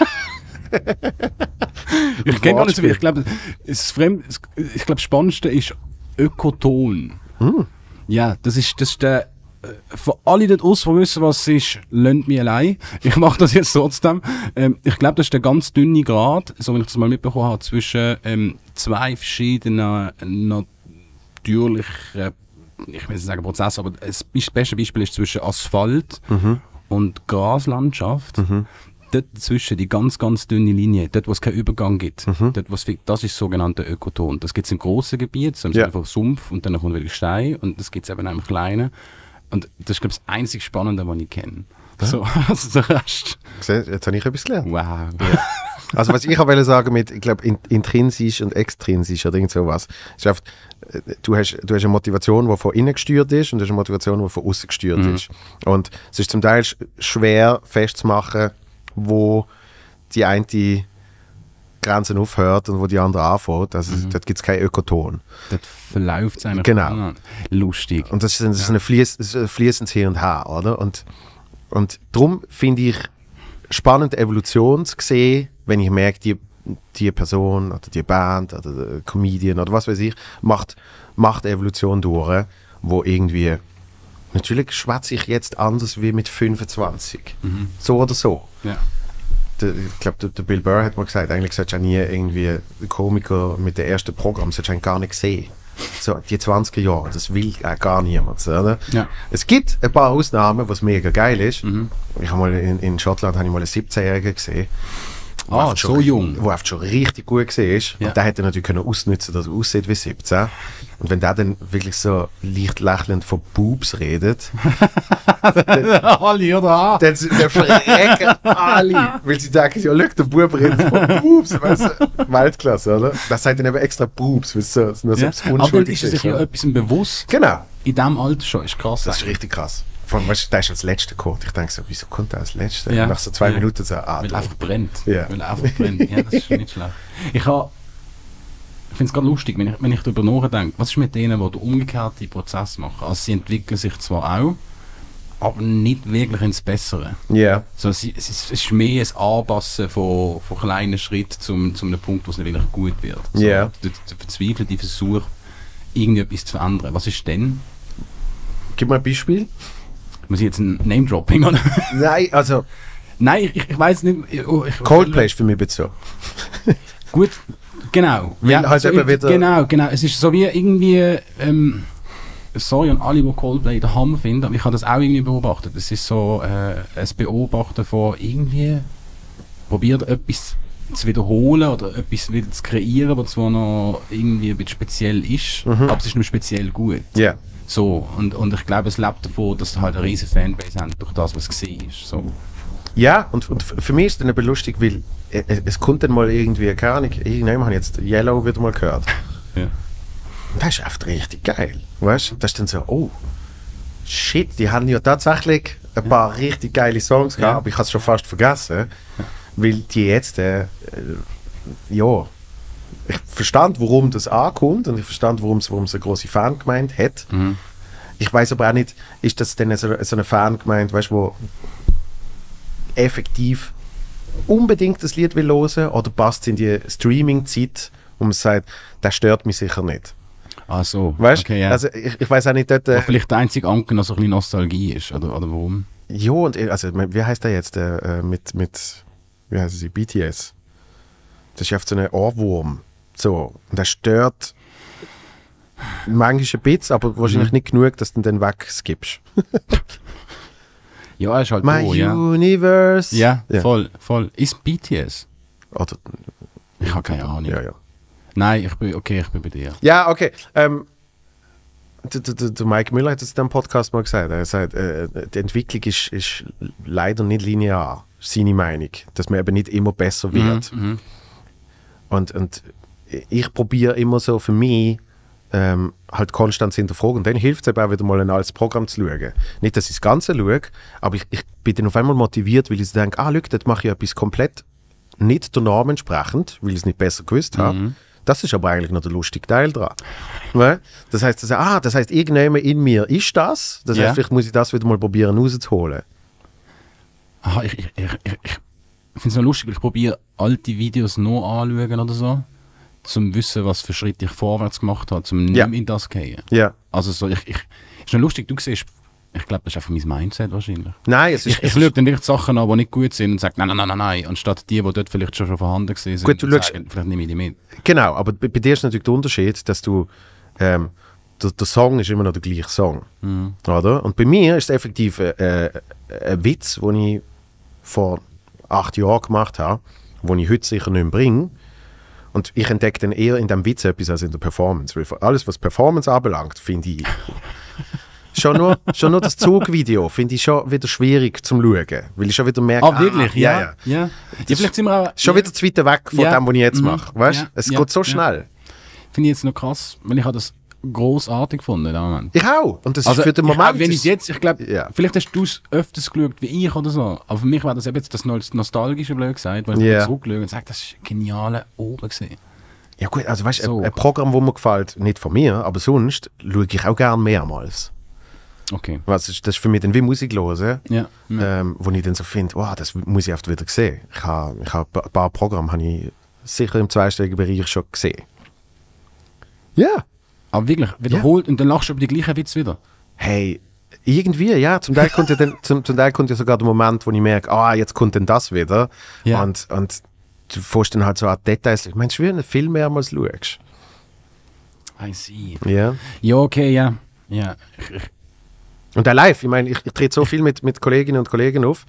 Ich kenne gar nicht so viel. Ich glaube, das Spannendste ist Ökoton. Ja, das ist der. Für alle dort draussen, die wissen, was es ist, lasst mich allein. Ich mache das jetzt trotzdem. Ich glaube, das ist der ganz dünne Grad, so wie ich das mal mitbekommen habe, zwischen zwei verschiedenen natürlichen, ich will nicht sagen Prozessen, aber das beste Beispiel ist zwischen Asphalt und Graslandschaft. Dort dazwischen die ganz, ganz dünne Linie, dort wo es keinen Übergang gibt, dort, das ist das sogenannte Ökoton. Das gibt es im grossen Gebiet, so im Sinne von Sumpf und dann kommt wieder Stein und das gibt es eben auch im Kleinen. Und das ist, glaube ich, das einzig Spannende, was ich kenne. So, also der Rest. Jetzt habe ich etwas gelernt. Wow. Also was ich auch wollte sagen mit, ich glaube, intrinsisch und extrinsisch oder irgend sowas, ist einfach, du hast eine Motivation, die von innen gesteuert ist und du hast eine Motivation, die von außen gesteuert ist. Und es ist zum Teil schwer festzumachen, wo die eine Grenzen aufhört und wo die andere anfängt. Also dort gibt es keinen Ökoton. Das verläuft es eigentlich. Genau. Lustig. Und das ist ein fließendes Hin und Her, oder? Und darum finde ich spannend, Evolution zu sehen, wenn ich merke, die Person oder die Band oder der Comedian oder was weiß ich, macht Evolution durch, wo irgendwie, natürlich schwätze ich jetzt anders wie mit 25. So oder so. Ja. Ich glaube, der Bill Burr hat mal gesagt, eigentlich solltest du auch nie irgendwie einen Komiker mit dem ersten Programm solltest du eigentlich gar nicht sehen. So, die 20er Jahre, das will auch gar niemand. Oder? Ja. Es gibt ein paar Ausnahmen, was mega geil ist. Ich habe mal in Schottland habe ich mal einen 17-Jährigen gesehen. Ah, so jung. Der einfach schon richtig gut gesehen ist. Ja. Und der hätte natürlich können ausnutzen, dass er aussieht wie 17. Und wenn der dann wirklich so leicht lächelnd von Boobs redet, Alle, oder? dann verrecken alle. Weil sie denken, ja, schau, der Bub redet von Boobs. Weißt du? Weltklasse, oder? Das sagt dann eben extra Boobs, weil es so nur so Ja. etwas Aber dann Unschuldiges ist er sich ja oder? etwas bewusst. Genau. In diesem Alter schon. Ist krass. Das ist richtig krass. Vor allem, weißt du, der ist als Letzter gekommen. Ich denke so, wieso kommt der als Letzter? Ja. Nach so 2 Ja. Minuten so, Weil er einfach brennt. Ja. Weil er einfach brennt. Ja, das ist nicht schlecht. Ich finde es gerade lustig, wenn ich darüber nachdenke, was ist mit denen, die den umgekehrten Prozess machen? Also sie entwickeln sich zwar auch, aber nicht wirklich ins Bessere. Ja. So, es ist mehr ein Anpassen von kleinen Schritten zum einem Punkt, wo es nicht wirklich gut wird. So, Ja. der verzweifelte Versuch, irgendwie etwas zu verändern. Was ist denn? Gib mal ein Beispiel. Muss ich jetzt ein Name-Dropping oder? Nein, also Nein, ich weiß nicht. Coldplay ist für mich ein bisschen so. Gut, genau. Weil halt eben wieder- Genau. Es ist so wie irgendwie. Sorry an alle, die Coldplay den Hammer finden, aber ich habe das auch irgendwie beobachtet. Es ist so ein Beobachten von irgendwie. Probiert etwas zu wiederholen oder etwas wieder zu kreieren, was zwar noch irgendwie ein bisschen speziell ist, aber es ist nur speziell gut. Ja. So, und ich glaube, es lebt davon, dass sie halt eine riesige Fanbase haben, durch das, was gesehen ist. So. Ja, und für mich ist es dann eben lustig, weil es kommt dann mal irgendwie, keine Ahnung, irgendwann habe ich jetzt Yellow wieder mal gehört. Ja. Und das ist echt richtig geil. Weißt du? Das ist dann so, oh, shit, die haben ja tatsächlich ein paar richtig geile Songs gehabt, Ja. aber ich habe es schon fast vergessen, weil die jetzt, ja, ich verstand, warum das ankommt und ich verstand, warum es eine große Fangemeinde hat. Ich weiß aber auch nicht, ist das denn so eine Fangemeinde, weißt du, wo effektiv unbedingt das Lied will hören oder passt es in die Streaming-Zeit, wo man sagt, das stört mich sicher nicht. Ah so, Weißt okay, ja. also ich weiß auch nicht dort. Wo vielleicht der einzige Anker noch so ein bisschen Nostalgie ist, oder warum? Ja, und also wie heißt der jetzt mit wie heißt sie, BTS? Das ist einfach so ein Ohrwurm. So, und das stört manchmal ein bisschen, aber wahrscheinlich nicht genug, dass du den wegskippst. Ja, er ist halt My ja. Universe. Ja, voll. Ist BTS? Oder, Ich habe keine Ahnung. ja. Nein, ich bin bei dir. Ja, okay. Der Mike Müller hat es in diesem Podcast mal gesagt. Er sagt, die Entwicklung ist leider nicht linear, seine Meinung. Dass man eben nicht immer besser wird. Und ich probiere immer so für mich halt konstant zu hinterfragen. Und dann hilft es eben auch wieder mal ein altes Programm zu schauen. Nicht, dass ich das Ganze schaue, aber ich bin dann auf einmal motiviert, weil ich denke, schau, dort mache ich etwas komplett nicht der Norm entsprechend, weil ich es nicht besser gewusst habe. Das ist aber eigentlich noch der lustige Teil dran. Ne? Das heisst, irgendjemand in mir ist das. Das heißt, vielleicht muss ich das wieder mal probieren rauszuholen. Aha, ich finde es noch lustig, weil ich probiere alte Videos noch anschauen oder so, zum wissen, was für Schritte ich vorwärts gemacht habe, zum nicht in das gehen. Ja. Also so, ist noch lustig, du siehst, ich glaube, das ist einfach mein Mindset wahrscheinlich. Nein, es ist... Ich schaue dann nicht Sachen an, die nicht gut sind und sage, nein, anstatt die dort vielleicht schon vorhanden sind, gut, du schaust, vielleicht nehme ich die mit. Genau, aber bei dir ist natürlich der Unterschied, dass du, der Song ist immer noch der gleiche Song, oder? Und bei mir ist es effektiv ein Witz, den ich vor 8 Jahren gemacht habe, den ich heute sicher nicht mehr bringe. Und ich entdecke dann eher in dem Witz etwas als in der Performance. Weil alles, was Performance anbelangt, finde ich... Schon nur das Zugvideo finde ich schon wieder schwierig zum Schauen, weil ich schon wieder merke, wirklich? Ja. Vielleicht sind wir auch, schon wieder zu weit weg von dem, was ich jetzt mache. Weißt? Es geht so schnell. Finde ich jetzt noch krass, weil ich habe das grossartig gefunden in dem Moment. Ich auch. Und das ist für den Moment... Wenn ich jetzt, ich glaube, vielleicht hast du es öfters geschaut wie ich oder so, aber für mich war das eben jetzt das nostalgische blöd gesagt, weil ich zurückschaue und sage, das ist geniale Oben gesehen. Ja gut, also weißt du, ein Programm, das mir gefällt, nicht von mir, aber sonst schaue ich auch gerne mehrmals. Okay. Das ist für mich dann wie Musik hören, Ja. wo ich dann so finde, wow, das muss ich oft wieder sehen. Ich habe ein paar Programme habe ich sicher im zweistelligen Bereich schon gesehen. Ja. Aber wirklich, wiederholt und dann lachst du über die gleichen Witz wieder. Hey, irgendwie, ja. Zum Teil kommt ja sogar der Moment, wo ich merke, jetzt kommt denn das wieder. Ja. Und du fährst dann halt so an Details. Ich meine, es ist wie ein Film mehrmals schaust. I see. Ja. Ja, okay, ja. Und auch live, ich meine, ich trete so viel mit Kolleginnen und Kollegen auf.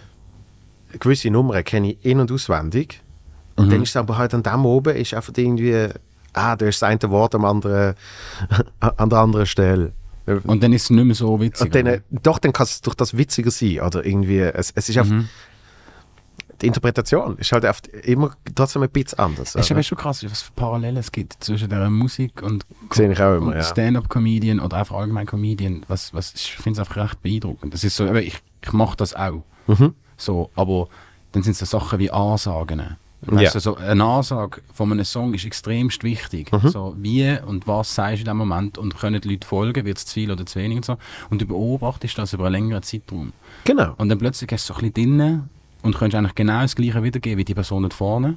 Gewisse Nummern kenne ich in- und auswendig. Und dann ist es aber halt an dem oben, ist einfach irgendwie, da ist das eine Wort an der anderen Stelle. Und dann ist es nicht mehr so witzig. Und dann kann es durch das witziger sein. Oder irgendwie, es ist einfach, die Interpretation ist halt oft immer trotzdem ein bisschen anders. Es ist aber schon krass, was für Parallelen es gibt zwischen der Musik und sehe ich auch immer, ja. Stand-up-Comedian oder einfach allgemein Comedian. Ich finde es einfach recht beeindruckend. Das ist so, ich mache das auch. So, aber dann sind es so Sachen wie Ansagen. Weißt du, so eine Ansage von einem Song ist extremst wichtig. So, wie und was sagst du in dem Moment und können die Leute folgen, wird es zu viel oder zu wenig und so. Und du beobachtest das über einen längeren Zeitraum. Genau. Und dann plötzlich hast du so ein bisschen drin und kannst eigentlich genau das Gleiche wiedergeben wie die Person dort vorne.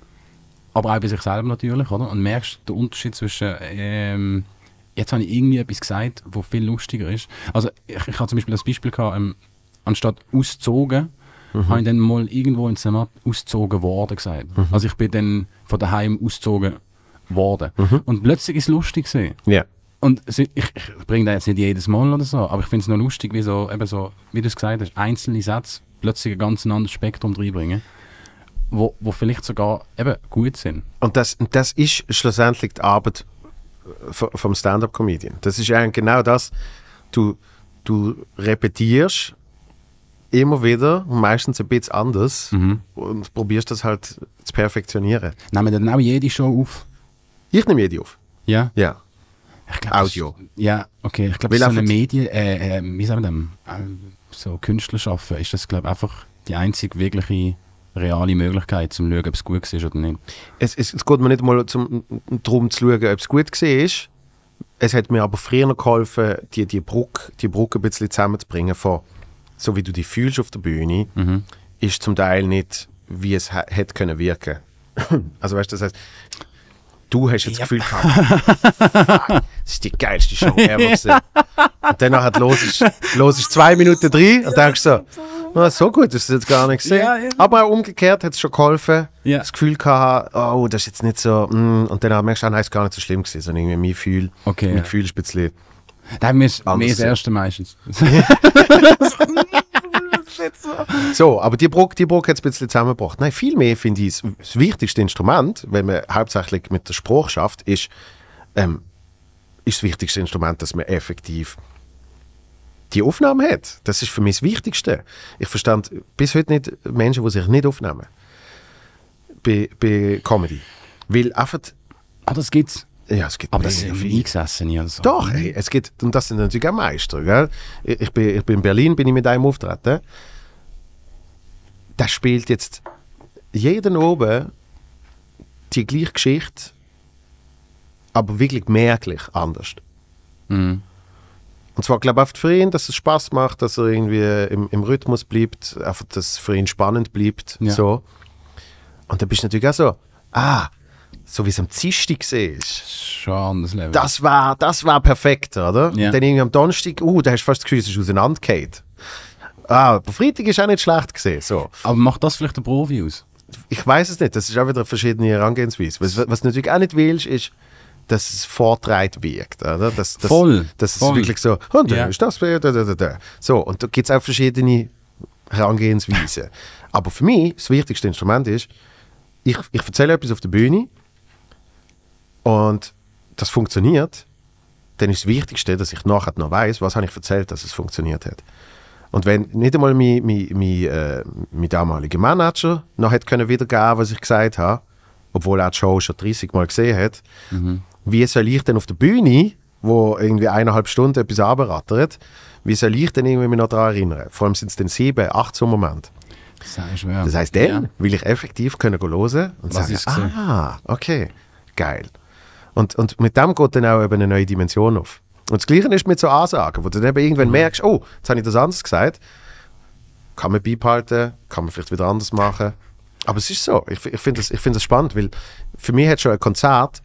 Aber auch bei sich selber natürlich, oder? Und merkst den Unterschied zwischen, jetzt habe ich irgendwie etwas gesagt, was viel lustiger ist. Also ich habe zum Beispiel das Beispiel gehabt, anstatt ausgezogen, habe ich dann mal irgendwo in Zimmer ausgezogen worden gesagt. Also ich bin dann von daheim ausgezogen worden. Und plötzlich ist es lustig gewesen. Ja. Und ich bringe das jetzt nicht jedes Mal oder so, aber ich finde es noch lustig, wie wie du es gesagt hast, einzelne Sätze plötzlich ein ganz anderes Spektrum reinbringen, wo vielleicht sogar eben gut sind. Und das ist schlussendlich die Arbeit vom Stand-up-Comedian. Das ist eigentlich genau das, du repetierst immer wieder, meistens ein bisschen anders und probierst das halt zu perfektionieren. Nehmen wir dann auch jede Show auf? Ich nehme jede auf. Ja? Ja. Ich glaub, Audio. Ja, okay. Ich glaube, so eine Medien, wie sagen wir dem, so Künstler schaffen, ist das, glaube ich, einfach die einzige wirkliche reale Möglichkeit, zum zu schauen, ob es gut ist oder nicht. Es geht mir nicht mal darum zu schauen, ob es gut war. Es hat mir aber früher geholfen, die Brücke ein bisschen zusammenzubringen von, so wie du dich fühlst auf der Bühne, ist zum Teil nicht, wie es hätte können wirken. Also weißt du, das heißt, du hast jetzt das Gefühl gehabt, das ist die geilste Show ever gewesen. Und dann los ist 2 Minuten drin und denkst so, so gut ist es jetzt gar nicht gesehen. Ja. Aber auch umgekehrt hat es schon geholfen. Ja. Das Gefühl gehabt, oh, das ist jetzt nicht so, und dann merkst du, nein, ist gar nicht so schlimm gewesen, sondern irgendwie mein Gefühl ist ein bisschen Da haben wir anders, das erste meistens. So, aber die Brücke hat es ein bisschen zusammengebracht. Nein, vielmehr finde ich, das wichtigste Instrument, wenn man hauptsächlich mit der Sprache schafft, ist das wichtigste Instrument, dass man effektiv die Aufnahme hat. Das ist für mich das Wichtigste. Ich verstand bis heute nicht Menschen, die sich nicht aufnehmen. Bei Comedy. Weil einfach... das gibt's. Ja, es gibt aber das mega sind viel. Eingesessene oder so. Doch, hey, es gibt, und das sind natürlich auch Meister, gell? Ich bin in Berlin, bin ich mit einem auftreten. Der spielt jetzt jeden oben die gleiche Geschichte, aber wirklich merklich anders. Mhm. Und zwar, glaube ich, für ihn, dass es Spaß macht, dass er irgendwie im Rhythmus bleibt, einfach, dass es für ihn spannend bleibt. Ja. So. Und dann bist du natürlich auch so, so wie es am Dienstag war. Schon ein anderes Level. Das war perfekt, oder? Ja. Und dann irgendwie am Donnerstag, da hast du fast das Gefühl, es ist auseinandergefallen. Aber Freitag ist auch nicht schlecht gesehen. So. Aber macht das vielleicht der Profi aus? Ich weiß es nicht, das ist auch wieder eine verschiedene Herangehensweise. Was du natürlich auch nicht willst, ist, dass es vortreibt wirkt. Oder? Dass Voll. es Voll. wirklich so, und dann Ja. ist das, da. So, und da gibt es auch verschiedene Herangehensweisen. Aber für mich, das wichtigste Instrument ist, ich erzähle etwas auf der Bühne und das funktioniert, dann ist das Wichtigste, dass ich nachher noch weiss, was habe ich erzählt, dass es funktioniert hat. Und wenn nicht einmal mein damaliger Manager noch hätte können wiedergeben, was ich gesagt habe, obwohl er die Show schon 30 Mal gesehen hat, wie soll ich denn auf der Bühne, wo irgendwie 1,5 Stunden etwas anberatet, wie soll ich denn irgendwie mich noch daran erinnern? Vor allem sind es dann 7, 8 so Momente. Das ist schwer. Das heisst, dann will ich effektiv können hören und Was ist sagen, okay, geil. Und mit dem geht dann auch eben eine neue Dimension auf. Und das Gleiche ist mit so Ansagen, wo du dann eben irgendwann merkst, oh, jetzt habe ich das anders gesagt. Kann man beibehalten, kann man vielleicht wieder anders machen. Aber es ist so, ich finde das spannend, weil für mich hat schon ein Konzert,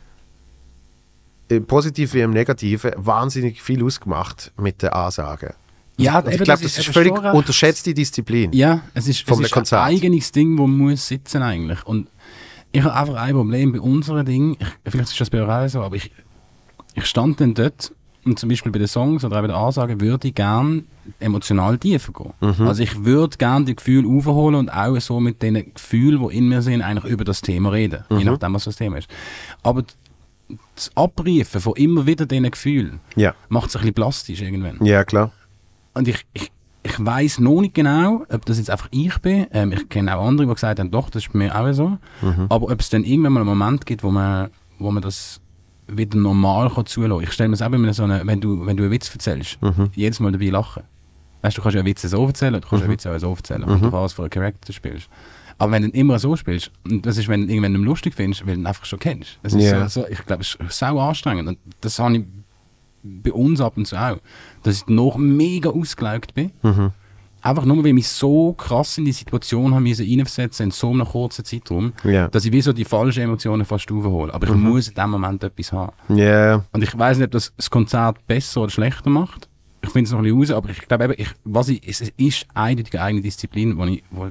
im Positiven wie im Negativen, wahnsinnig viel ausgemacht mit den Ansagen. Ja, Und ich eben, glaube, das ist eben völlig schon recht. unterschätzte Disziplin. Ja, es ist Vom ein Konzert. eigenes Ding, das muss sitzen eigentlich. Und ich habe einfach ein Problem bei unserem Ding, vielleicht ist das bei euch auch so, aber ich stand dann dort und zum Beispiel bei den Songs oder auch bei den Ansagen würde ich gerne emotional tiefer gehen. Also ich würde gerne die Gefühle aufholen und auch so mit den Gefühlen, die in mir sind, eigentlich über das Thema reden, je nachdem, was das Thema ist. Aber das Abrufen von immer wieder diesen Gefühlen Ja, macht es ein bisschen plastisch irgendwann. ja klar. Und ich weiss noch nicht genau, ob das jetzt einfach ich bin. Ich kenne auch andere, die gesagt haben, doch, das ist bei mir auch so. Aber ob es dann irgendwann mal einen Moment gibt, wo man das wieder normal zulassen kann. Ich stelle mir es auch immer so eine, wenn du einen Witz erzählst, jedes Mal dabei lachen. Weißt du, kannst ja einen Witz so erzählen, du kannst einen Witz auch so erzählen, und du was für einen Charakter spielst. Aber wenn du immer so spielst, und das ist, wenn du irgendwann nicht mehr lustig findest, weil du ihn einfach schon kennst. Das ist Ja. so, ich glaube, es ist sau anstrengend. Und das habe ich bei uns ab und zu auch. Dass ich noch mega ausgelaugt bin. Einfach nur, weil ich mich so krass in die Situation habe reinversetzen in so einem kurzen Zeitraum, Ja. dass ich wie so die falschen Emotionen fast aufhole. Aber ich muss in dem Moment etwas haben. Ja, Und ich weiß nicht, ob das Konzert besser oder schlechter macht. Ich finde es noch ein bisschen raus, aber ich glaube eben, es ist eindeutig eine eigene Disziplin, boah.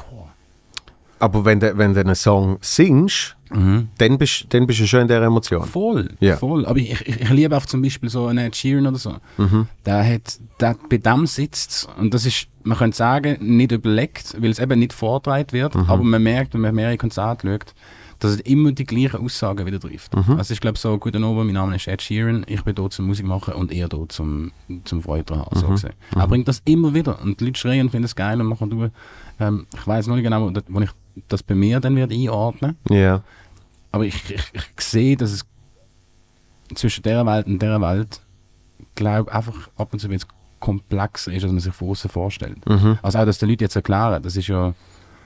aber wenn du einen Song singst, dann bist du schon in dieser Emotion. Voll, Ja. voll. Aber ich liebe auch zum Beispiel so einen Ed Sheeran oder so. Der bei dem sitzt, und das ist, man könnte sagen, nicht überlegt, weil es eben nicht vorgetragen wird, aber man merkt, wenn man mehrere Konzerte schaut, dass es immer die gleichen Aussagen wieder trifft. Also ich glaube so, guten Abend, mein Name ist Ed Sheeran, ich bin hier zum Musik machen und er hier zum Freude dran haben. So gesehen. Er bringt das immer wieder und die Leute schreien und finden es geil und machen durch. Ich weiß noch nicht genau, wo ich das bei mir dann wird einordnen. Ja. Aber ich sehe, dass es zwischen dieser Welt und dieser Welt, glaube einfach ab und zu jetzt komplexer ist, als man sich von außen vorstellt. Also auch, dass die Leute jetzt erklären, das ist ja...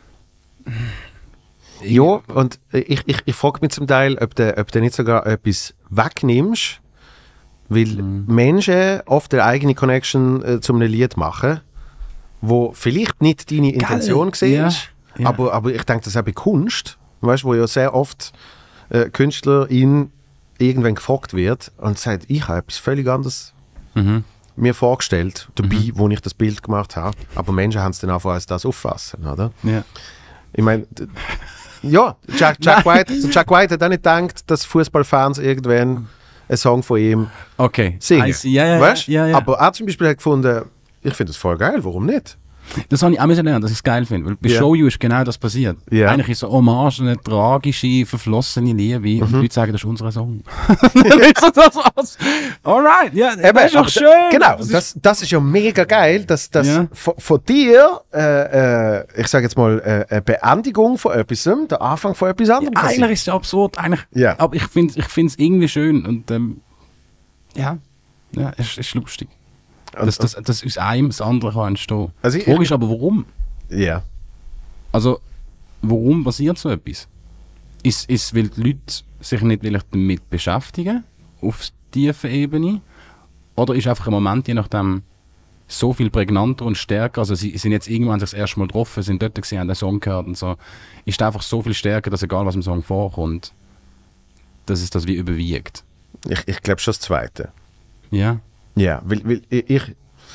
Ja, und ich frage mich zum Teil, ob du nicht sogar etwas wegnimmst, weil Menschen oft eine eigene Connection zu einem Lied machen, wo vielleicht nicht deine Intention war, Ja, ja. aber ich denke, das ist auch bei Kunst, weißt, wo ja sehr oft Künstlerin irgendwann gefragt wird und sagt, ich habe etwas völlig anderes mir vorgestellt, dabei, wo ich das Bild gemacht habe, aber Menschen haben es dann einfach als das auffassen, oder? Ja. Ich meine, ja, Jack White hat auch nicht gedacht, dass Fußballfans irgendwann einen Song von ihm Okay. singen. Ja, weißt? ja. Aber er zum Beispiel hat gefunden, ich finde das voll geil, warum nicht? Das habe ich auch lernen, dass ich es geil finde. Weil bei Show You ist genau das passiert. Ja. Eigentlich ist so Hommage, eine tragische, verflossene Liebe. Und die Leute sagen, das ist unser Song. Dann ist das alles. Alright, ja, das ist doch schön. Genau, das ist ja mega geil, dass Ja. von dir, ich sage jetzt mal, eine Beendigung von etwas, der Anfang von etwas anderem Ja, passiert. eigentlich ist es absurd. Eigentlich, Ja. aber ich finde es irgendwie schön. Und ja, es ist lustig. Dass aus einem das andere kann entstehen. Also Die Frage ist aber, warum? Ja. Also, warum passiert so etwas? Ist es, weil die Leute sich nicht wirklich damit beschäftigen, auf tiefer Ebene? Oder ist einfach ein Moment, je nachdem, so viel prägnanter und stärker? Also, sie sind jetzt irgendwann sich das erste Mal getroffen, sind dort gesehen, haben den Song gehört und so. Ist einfach so viel stärker, dass egal was im Song vorkommt, dass es das wie überwiegt? Ich glaube schon das Zweite. Ja? Ja, weil ich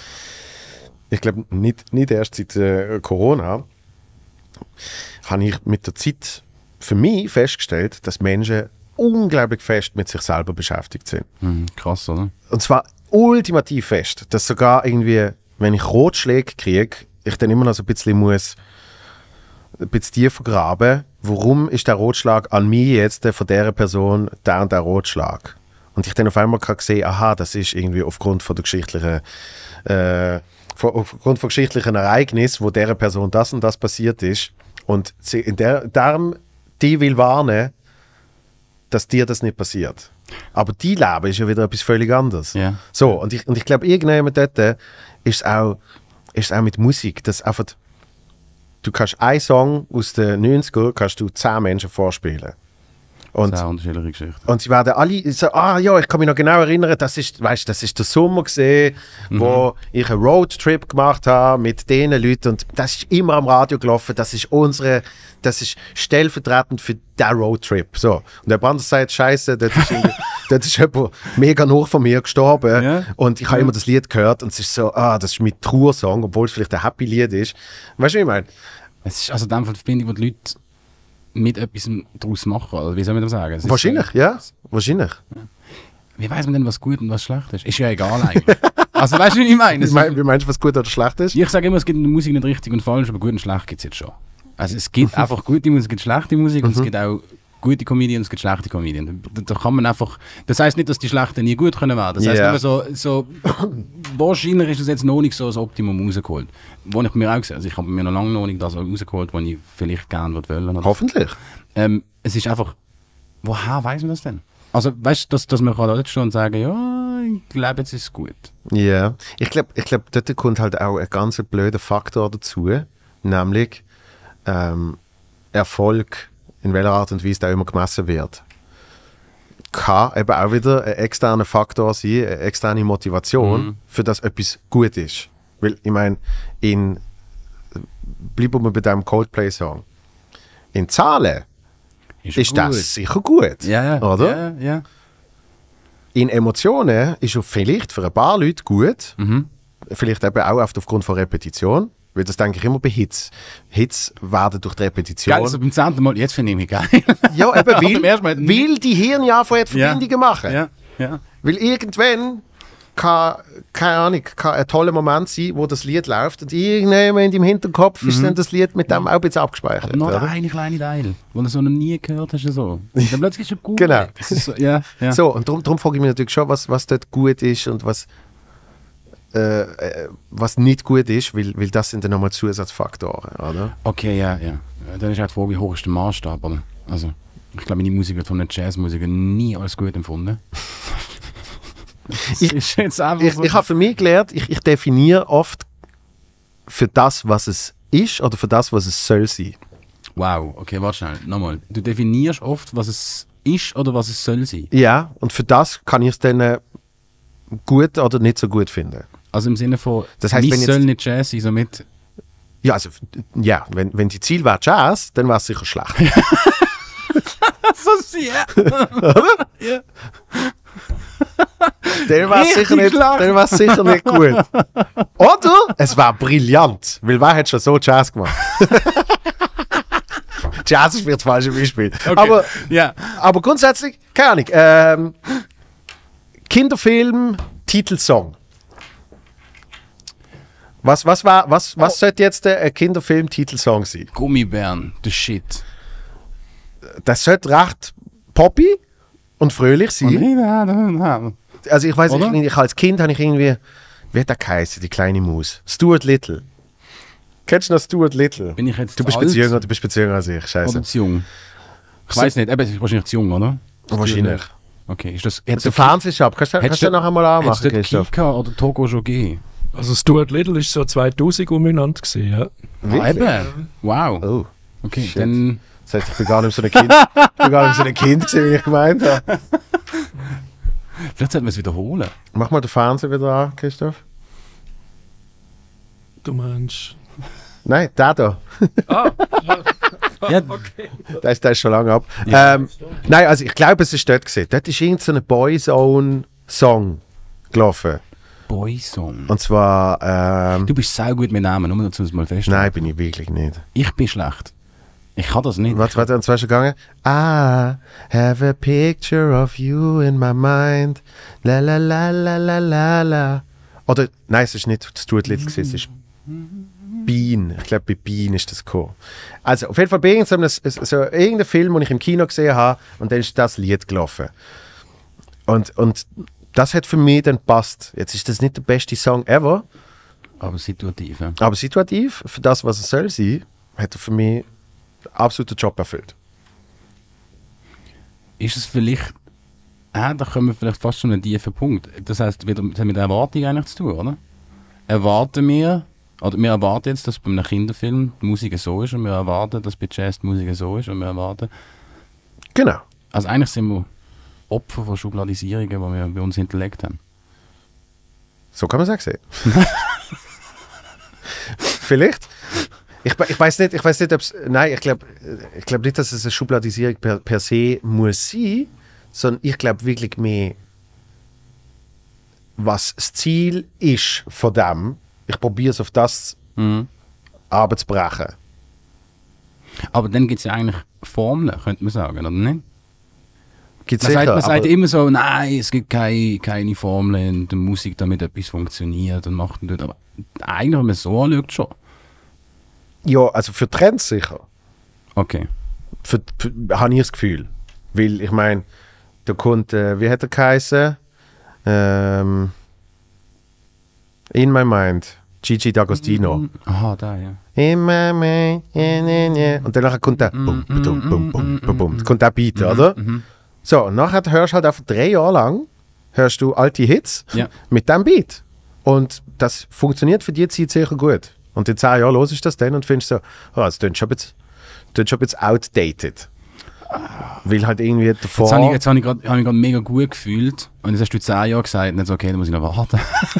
glaube, nicht erst seit Corona habe ich mit der Zeit für mich festgestellt, dass Menschen unglaublich fest mit sich selber beschäftigt sind. Krass, oder? Und zwar ultimativ fest, dass sogar irgendwie, wenn ich Rotschläge kriege, ich dann immer noch so ein bisschen tiefer graben, warum ist der Rotschlag an mich jetzt von dieser Person der und der Rotschlag? Und ich dann auf einmal kann sehen, aha, das ist irgendwie aufgrund von der geschichtlichen aufgrund von geschichtlichen Ereignissen, wo dieser Person das und das passiert ist. Und darum die will warnen, dass dir das nicht passiert. Aber die Leben ist ja wieder etwas völlig anderes. Ja. So, und ich glaube, irgendjemand dort ist es auch mit Musik, dass einfach, du kannst einen Song aus den 90ern, kannst du 10 Menschen vorspielen. Und, Sehr unterschiedliche Geschichten. und sie werden alle so, ja, ich kann mich noch genau erinnern, das ist der Sommer gesehen, wo ich einen Roadtrip gemacht habe mit diesen Leuten und das ist immer am Radio gelaufen, das ist stellvertretend für den Roadtrip. So. Und der andere sagt, Scheiße, dort ist jemand mega hoch von mir gestorben Ja. und ich habe immer das Lied gehört und es ist so, das ist mein Trauersong, obwohl es vielleicht ein Happy-Lied ist. Weißt du, wie ich meine? Es ist also in dem Fall die Verbindung, wo die Leute mit etwas daraus machen, oder wie soll man das sagen? Es ist, Wahrscheinlich, ja. Wahrscheinlich. wie weiß man denn, was gut und was schlecht ist? Ist ja egal eigentlich. Also weißt du, wie ich meine? Wie meinst du, was gut oder schlecht ist? Ich sage immer, es gibt in der Musik nicht richtig und falsch, aber gut und schlecht gibt es jetzt schon. Also es gibt einfach gute Musik, es gibt schlechte Musik und es gibt auch gute Comedians, es gibt schlechte Comedians. Da kann man einfach, das heisst nicht, dass die schlechten nie gut können werden. Das heisst Ja. nur so wahrscheinlich ist es jetzt noch nicht so das Optimum rausgeholt. Wo ich mir auch sehe, also ich habe mir noch lange noch nicht das rausgeholt, was ich vielleicht gerne wollen würde. Hoffentlich. Es ist einfach, woher weiß man das denn? Also weißt du, dass man kann dort stehen und sagen, ja, ich glaube, jetzt ist es gut. Ja, ich glaube, dort kommt halt auch ein ganz blöder Faktor dazu, nämlich Erfolg, in welcher Art und Weise der immer gemessen wird, kann eben auch wieder ein externer Faktor sein, eine externe Motivation, für das etwas gut ist. Weil, ich meine, bleiben wir bei diesem Coldplay-Song. In Zahlen ist gut. das sicher gut, Ja, oder? Ja. In Emotionen ist er vielleicht für ein paar Leute gut, vielleicht eben auch oft aufgrund von Repetition, weil das denke ich immer bei Hits. Hits werden durch die Repetition. Geil, also beim 10. Mal, jetzt finde ich mich geil. Ja, eben, beim ersten Mal weil die Hirne anfangen, Verbindungen machen. Ja. Weil irgendwann kann ein toller Moment sein, wo das Lied läuft und irgendjemand in deinem Hinterkopf ist dann das Lied mit dem auch ein bisschen abgespeichert. Noch oder? eine kleine Teil, wo du so noch nie gehört hast. So. Dann plötzlich ist es gut. Genau. Das ist so, ja. So, und darum frage ich mich natürlich schon, was dort gut ist und was nicht gut ist, weil das sind dann nochmal Zusatzfaktoren, oder? Okay, ja. Dann ist halt die Frage, wie hoch ist der Maßstab, oder? Also, ich glaube, meine Musik wird von einem Jazzmusiker nie als gut empfunden. ist jetzt einfach so. Ich habe für mich gelernt, ich definiere oft für das, was es ist oder für das, was es soll sein. Wow, okay, warte schnell. Nochmal. Du definierst oft, was es ist oder was es soll sein. Ja, und für das kann ich es dann gut oder nicht so gut finden. Also im Sinne von, Das heisst, wie wenn jetzt- soll nicht Jazz sein, somit... Ja, also, ja, wenn die Ziel wäre Jazz, dann wäre es sicher schlecht. So sehr! Dann wäre es sicher, sicher nicht gut. Oder es wäre brillant, weil wer hat schon so Jazz gemacht? Jazz ist vielleicht das falsche Beispiel. Okay. Ja. Aber grundsätzlich, keine Ahnung, Kinderfilm, Titelsong. Was sollte jetzt ein Kinderfilm-Titelsong sein? Gummibären, the shit. Das sollte recht poppy und fröhlich sein. Also ich weiß, ich als Kind habe ich irgendwie, wie hat der geheißen, die kleine Maus? Stuart Little. Kennst du noch Stuart Little? Bin ich jetzt Du bist alt? jünger als ich, Oder scheiße. zu jung? Ich weiß nicht, aber es ist wahrscheinlich zu jung, oder? Wahrscheinlich. Okay, ist das... Der Fernsehshop, kannst du noch einmal anmachen, Hättest du Christoph? Kika oder Togo schon gegeben? Also Stuart Little ist so 2000 umeinander gewesen, ja. Ah, eben. Wow. Oh, Okay, shit. dann... das heißt, ich bin gar nicht so ein Kind, gewesen, wie ich gemeint habe. Vielleicht sollten wir es wiederholen. Mach mal den Fernseher wieder an, Christoph. Du meinst... Nein, der da. Ja, Der ist schon lange ab. Ja. Nein, also ich glaube, es ist dort gesehen. Dort ist irgend so ein Boyzone-Song gelaufen. Boysong. Und zwar, Du bist sau gut mit Namen, nur dazu mal feststellen. nein, bin ich wirklich nicht. Ich bin schlecht. Ich kann das nicht. Warte, und zwar schon gegangen. I have a picture of you in my mind. La la la la la la la. Oder, nein, es ist nicht Stuart Little gewesen, es ist Bean. Ich glaube, bei Bean ist das gekommen. Also, auf jeden Fall bei irgendeinem Film, den ich im Kino gesehen habe, und dann ist das Lied gelaufen. Und das hat für mich dann gepasst. Jetzt ist das nicht der beste Song ever, Aber situativ, ja. aber situativ, für das, was es soll sein, hat er für mich absolut den Job erfüllt. Ist es vielleicht... da kommen wir vielleicht fast schon einen tiefen Punkt. Das heisst, das hat mit der Erwartung eigentlich zu tun, oder? Wir erwarten jetzt, dass bei einem Kinderfilm die Musik so ist und wir erwarten, dass bei Jazz die Musik so ist und wir erwarten... Genau. Also eigentlich sind wir Opfer von Schubladisierungen, die wir bei uns hinterlegt haben. So kann man es auch sehen. Vielleicht. Ich weiß nicht, ob es. Nein, ich glaube nicht, dass es eine Schubladisierung per se muss sein, sondern ich glaube wirklich mehr, was das Ziel ist von dem. Ich probiere es auf das abzubrechen. Aber dann gibt es ja eigentlich Formeln, könnte man sagen, oder nicht? Gibt's Man sicher, sagt aber- immer so, nein, es gibt keine Formeln in der Musik, damit etwas funktioniert und macht und tut. Aber eigentlich, wenn man es so anschaut, schon. Ja, also für Trends sicher. Okay. Habe ich das Gefühl. Weil, ich meine, da kommt, wie hat er geheißen? In My Mind. Gigi D'Agostino. Aha, da, ja. In my mind, yeah, yeah, yeah. Und danach kommt der bum, bum, bum, bum, bum, bum. Kommt der Beat, oder? So, und nachher hörst du halt einfach 3 Jahre lang hörst du alte Hits Ja. mit dem Beat. Und das funktioniert für die Zeit sicher gut. Und in 10 Jahren hörst du das dann und findest so, oh, das klingt schon jetzt outdated. Weil halt irgendwie davor... Jetzt habe ich gerade mega gut gefühlt. Und jetzt hast du 10 Jahre gesagt, und jetzt okay, dann muss ich noch warten.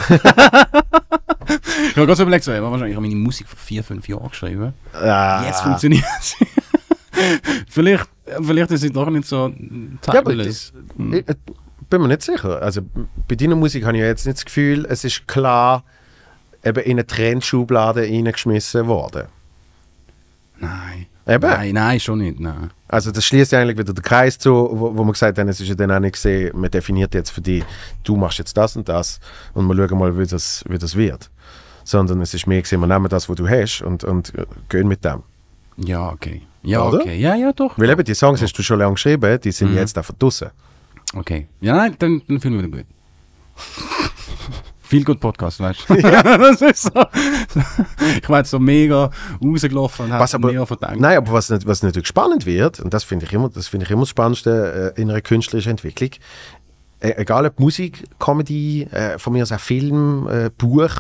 Ich habe gerade so überlegt, so, ich habe wahrscheinlich meine Musik vor 4-5 Jahren geschrieben. Jetzt funktioniert es. vielleicht ist es doch nicht so Ja, aber timeless. ich bin mir nicht sicher. Also bei deiner Musik habe ich ja jetzt nicht das Gefühl, es ist klar eben in eine Trendschublade reingeschmissen worden. Nein. Eben. Nein, schon nicht. Nein. Also das schließt ja eigentlich wieder den Kreis zu, wo wir gesagt haben, es ist ja dann auch nicht gesehen, man definiert jetzt für dich, du machst jetzt das und das und wir schauen mal, wie das wird. Sondern es ist mehr gesehen, wir nehmen das, was du hast und gehen mit dem. Ja, okay. Ja, Oder? okay. Ja, doch. Weil eben die Songs hast du schon lange geschrieben, die sind jetzt einfach draussen. Okay. Ja, nein, dann fühlen wir wieder gut. Viel gut Podcast, weißt du? Das ist so. Ich war jetzt so mega rausgelaufen und Was habe aber, mega verdammt. nein, aber was natürlich spannend wird, und das finde ich immer das Spannendste in einer künstlerischen Entwicklung, egal ob Musik, Comedy, von mir aus auch Film, Buch,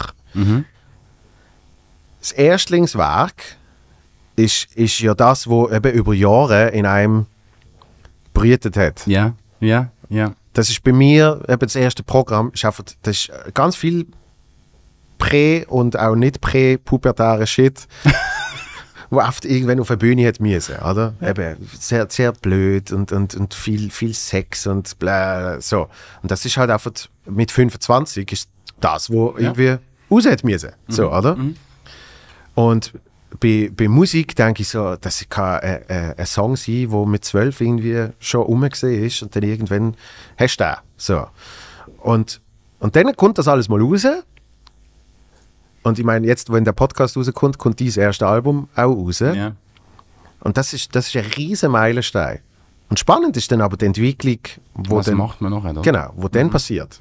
das Erstlingswerk ist ja das, was eben über Jahre in einem brütet hat. Ja. Das ist bei mir eben das erste Programm, ist einfach, das ist ganz viel prä- und auch nicht prä-pubertäre Shit, wo oft irgendwann auf der Bühne hat müssen, oder? Eben sehr, sehr blöd und viel Sex und bla, so. Und das ist halt einfach, mit 25 ist das, wo irgendwie raus hat müssen, so, oder? Und bei Musik denke ich so, das kann ein Song sein, der mit 12 irgendwie schon rumgesehen ist und dann irgendwann hast du den. So. Und dann kommt das alles mal raus Und ich meine, jetzt, wenn der Podcast rauskommt, kommt dieses erste Album auch raus. Ja. Und das ist ein riesen Meilenstein. Und spannend ist dann aber die Entwicklung, wo Was dann, macht man noch? Oder? genau, wo dann passiert.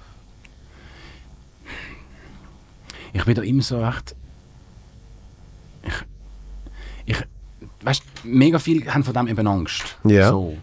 Ich bin da immer so recht. Weißt du, mega viele haben von dem eben Angst. Ja. So.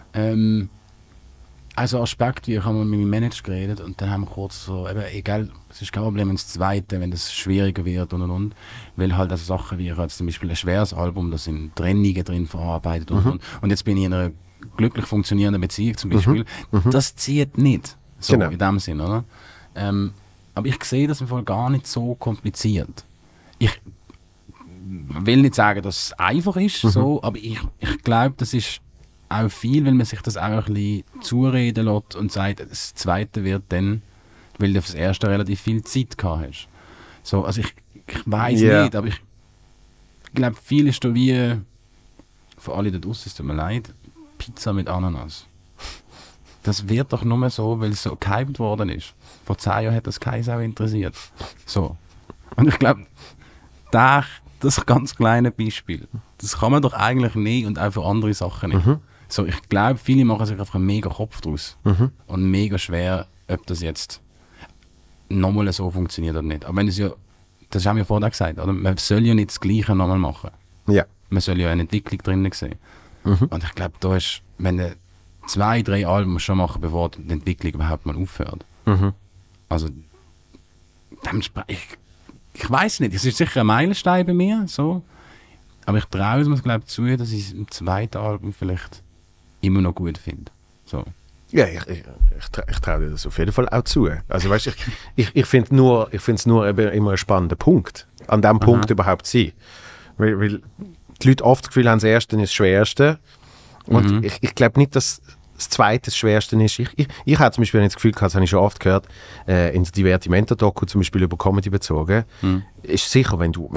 Also Aspekt, wie ich habe mit meinem Manager geredet und dann haben wir kurz so, eben, egal, es ist kein Problem, wenn das zweite, wenn das schwieriger wird und. Weil halt also Sachen wie, ich habe jetzt zum Beispiel ein schweres Album, da sind Trennungen drin verarbeitet und. Und jetzt bin ich in einer glücklich funktionierenden Beziehung zum Beispiel. Das zieht nicht. So, Genau. in dem Sinn, oder? Aber ich sehe das im Fall gar nicht so kompliziert. Ich will nicht sagen, dass es einfach ist, so, aber ich glaube, das ist auch viel, weil man sich das auch ein bisschen zureden lässt und sagt, das zweite wird dann, weil du für das erste relativ viel Zeit gehabt hast. So, also ich weiß nicht, aber ich glaube, viel ist da wie, für alle da draussen, es tut mir leid, Pizza mit Ananas. Das wird doch nur so, weil es so gehypt worden ist. Vor 10 Jahren hat das keine Sau interessiert. So. Und ich glaube, das ganz kleine Beispiel, das kann man doch eigentlich nicht und auch für andere Sachen nicht. So, ich glaube, viele machen sich einfach einen mega Kopf draus. Und mega schwer, ob das jetzt nochmal so funktioniert oder nicht. Aber wenn es ja, das haben wir vorhin auch gesagt, oder? Man soll ja nicht das Gleiche nochmal machen. Ja. Man soll ja eine Entwicklung drinnen sehen. Und ich glaube, da ist, wenn du 2, 3 Alben schon machen, bevor die Entwicklung überhaupt mal aufhört. Also, ich weiß nicht, es ist sicher ein Meilenstein bei mir, so. Aber ich traue es mir, glaube ich, zu, dass ich es im zweiten Album vielleicht immer noch gut finde. So. Ja, ich traue dir das auf jeden Fall auch zu. Also weißt, ich finde es nur eben immer ein spannender Punkt, an diesem Punkt überhaupt zu sein. Weil die Leute oft das Gefühl haben, das Erste ist das Schwerste. Und ich glaube nicht, dass das Zweite das Schwerste ist. Ich habe zum Beispiel das Gefühl gehabt, das habe ich schon oft gehört, in der Divertimento-Doku zum Beispiel über Comedy bezogen, ist sicher, wenn du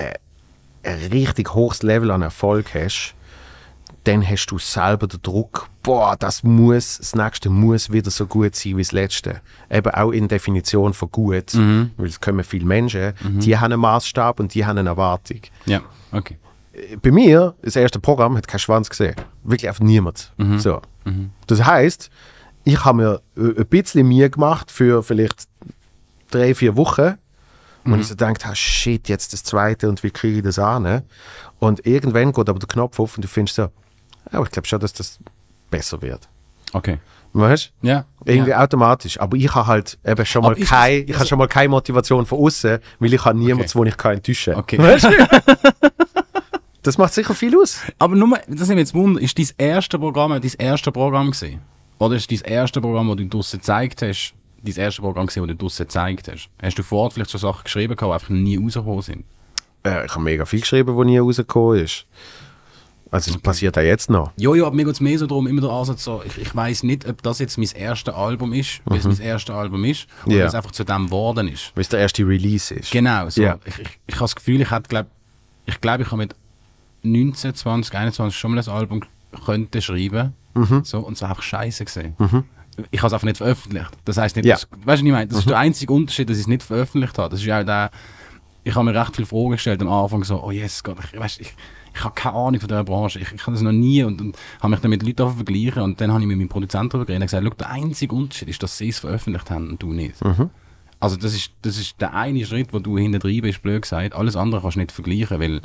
ein richtig hohes Level an Erfolg hast, dann hast du selber den Druck, das nächste muss wieder so gut sein wie das letzte. Eben auch in Definition von gut, weil es kommen viele Menschen, die haben einen Maßstab und die haben eine Erwartung. Ja, okay. Bei mir, das erste Programm, hat keinen Schwanz gesehen. Wirklich einfach niemand. So. Das heisst, ich habe mir ein bisschen Mühe gemacht für vielleicht 3, 4 Wochen. Und ich so gedacht, shit, jetzt das zweite und wie kriege ich das an? Und irgendwann geht aber der Knopf auf und du findest so, ich glaube schon, dass das besser wird. Okay. Weißt du? Ja. Irgendwie automatisch. Aber ich habe halt eben schon mal keine Motivation von außen, weil ich habe niemanden, wo ich enttäuschen kann. Okay. Weißt du? Das macht sicher viel aus. Aber nur mal, das ist jetzt Wunder, ist dein erstes Programm gewesen? Oder ist dein erstes Programm, das du draussen gezeigt hast, dein erstes Programm gewesen, das du draussen gezeigt hast? Hast du vorher vielleicht so Sachen geschrieben, die einfach nie rausgekommen sind? Ich habe mega viel geschrieben, das nie rausgekommen ist. Also es passiert auch jetzt noch. Ja, aber mir geht es mehr so darum, immer der Ansatz so, ich weiss nicht, ob das jetzt mein erstes Album ist, weil es mein erstes Album ist, oder es einfach zu dem geworden ist. Weil es der erste Release ist. Genau, so. Ja. Ich habe das Gefühl, ich habe mit 19, 20, 21 schon mal ein Album könnte schreiben, so, und es war einfach scheiße gesehen. Ich habe es einfach nicht veröffentlicht. Das heisst nicht, weißt du, was ich meine? Das ist der einzige Unterschied, dass ich es nicht veröffentlicht habe. Das ist ja auch der, ich habe mir recht viele Fragen gestellt am Anfang, so, oh yes, Gott, ich habe keine Ahnung von dieser Branche, ich habe das noch nie und habe mich dann mit Leuten vergleichen und dann habe ich mit meinem Produzenten darüber geredet und gesagt, der einzige Unterschied ist, dass sie es veröffentlicht haben und du nicht. Also das ist der eine Schritt, wo du hinten drin bist, blöd gesagt. Alles andere kannst du nicht vergleichen, weil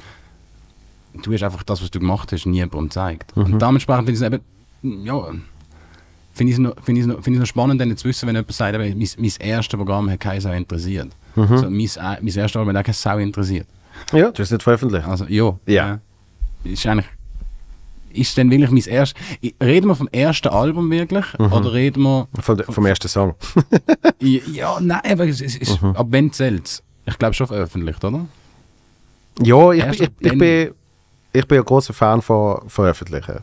du hast einfach das, was du gemacht hast, niemandem gezeigt. Und dementsprechend finde ich es eben, ja, finde ich es noch spannend, dann zu wissen, wenn jemand sagt, mein erstes Programm hat keine Sau interessiert. So, mein erstes Album hat auch keine Sau interessiert. Ja, du hast es nicht veröffentlicht. Also, ja. Ist dann wirklich mein erstes... Reden wir vom ersten Album wirklich? Oder reden wir... Vom ersten Song. Ja, nein, aber ab wann zählt es? Ich glaube schon veröffentlicht, oder? Ja, ich bin ein großer Fan von Veröffentlichen.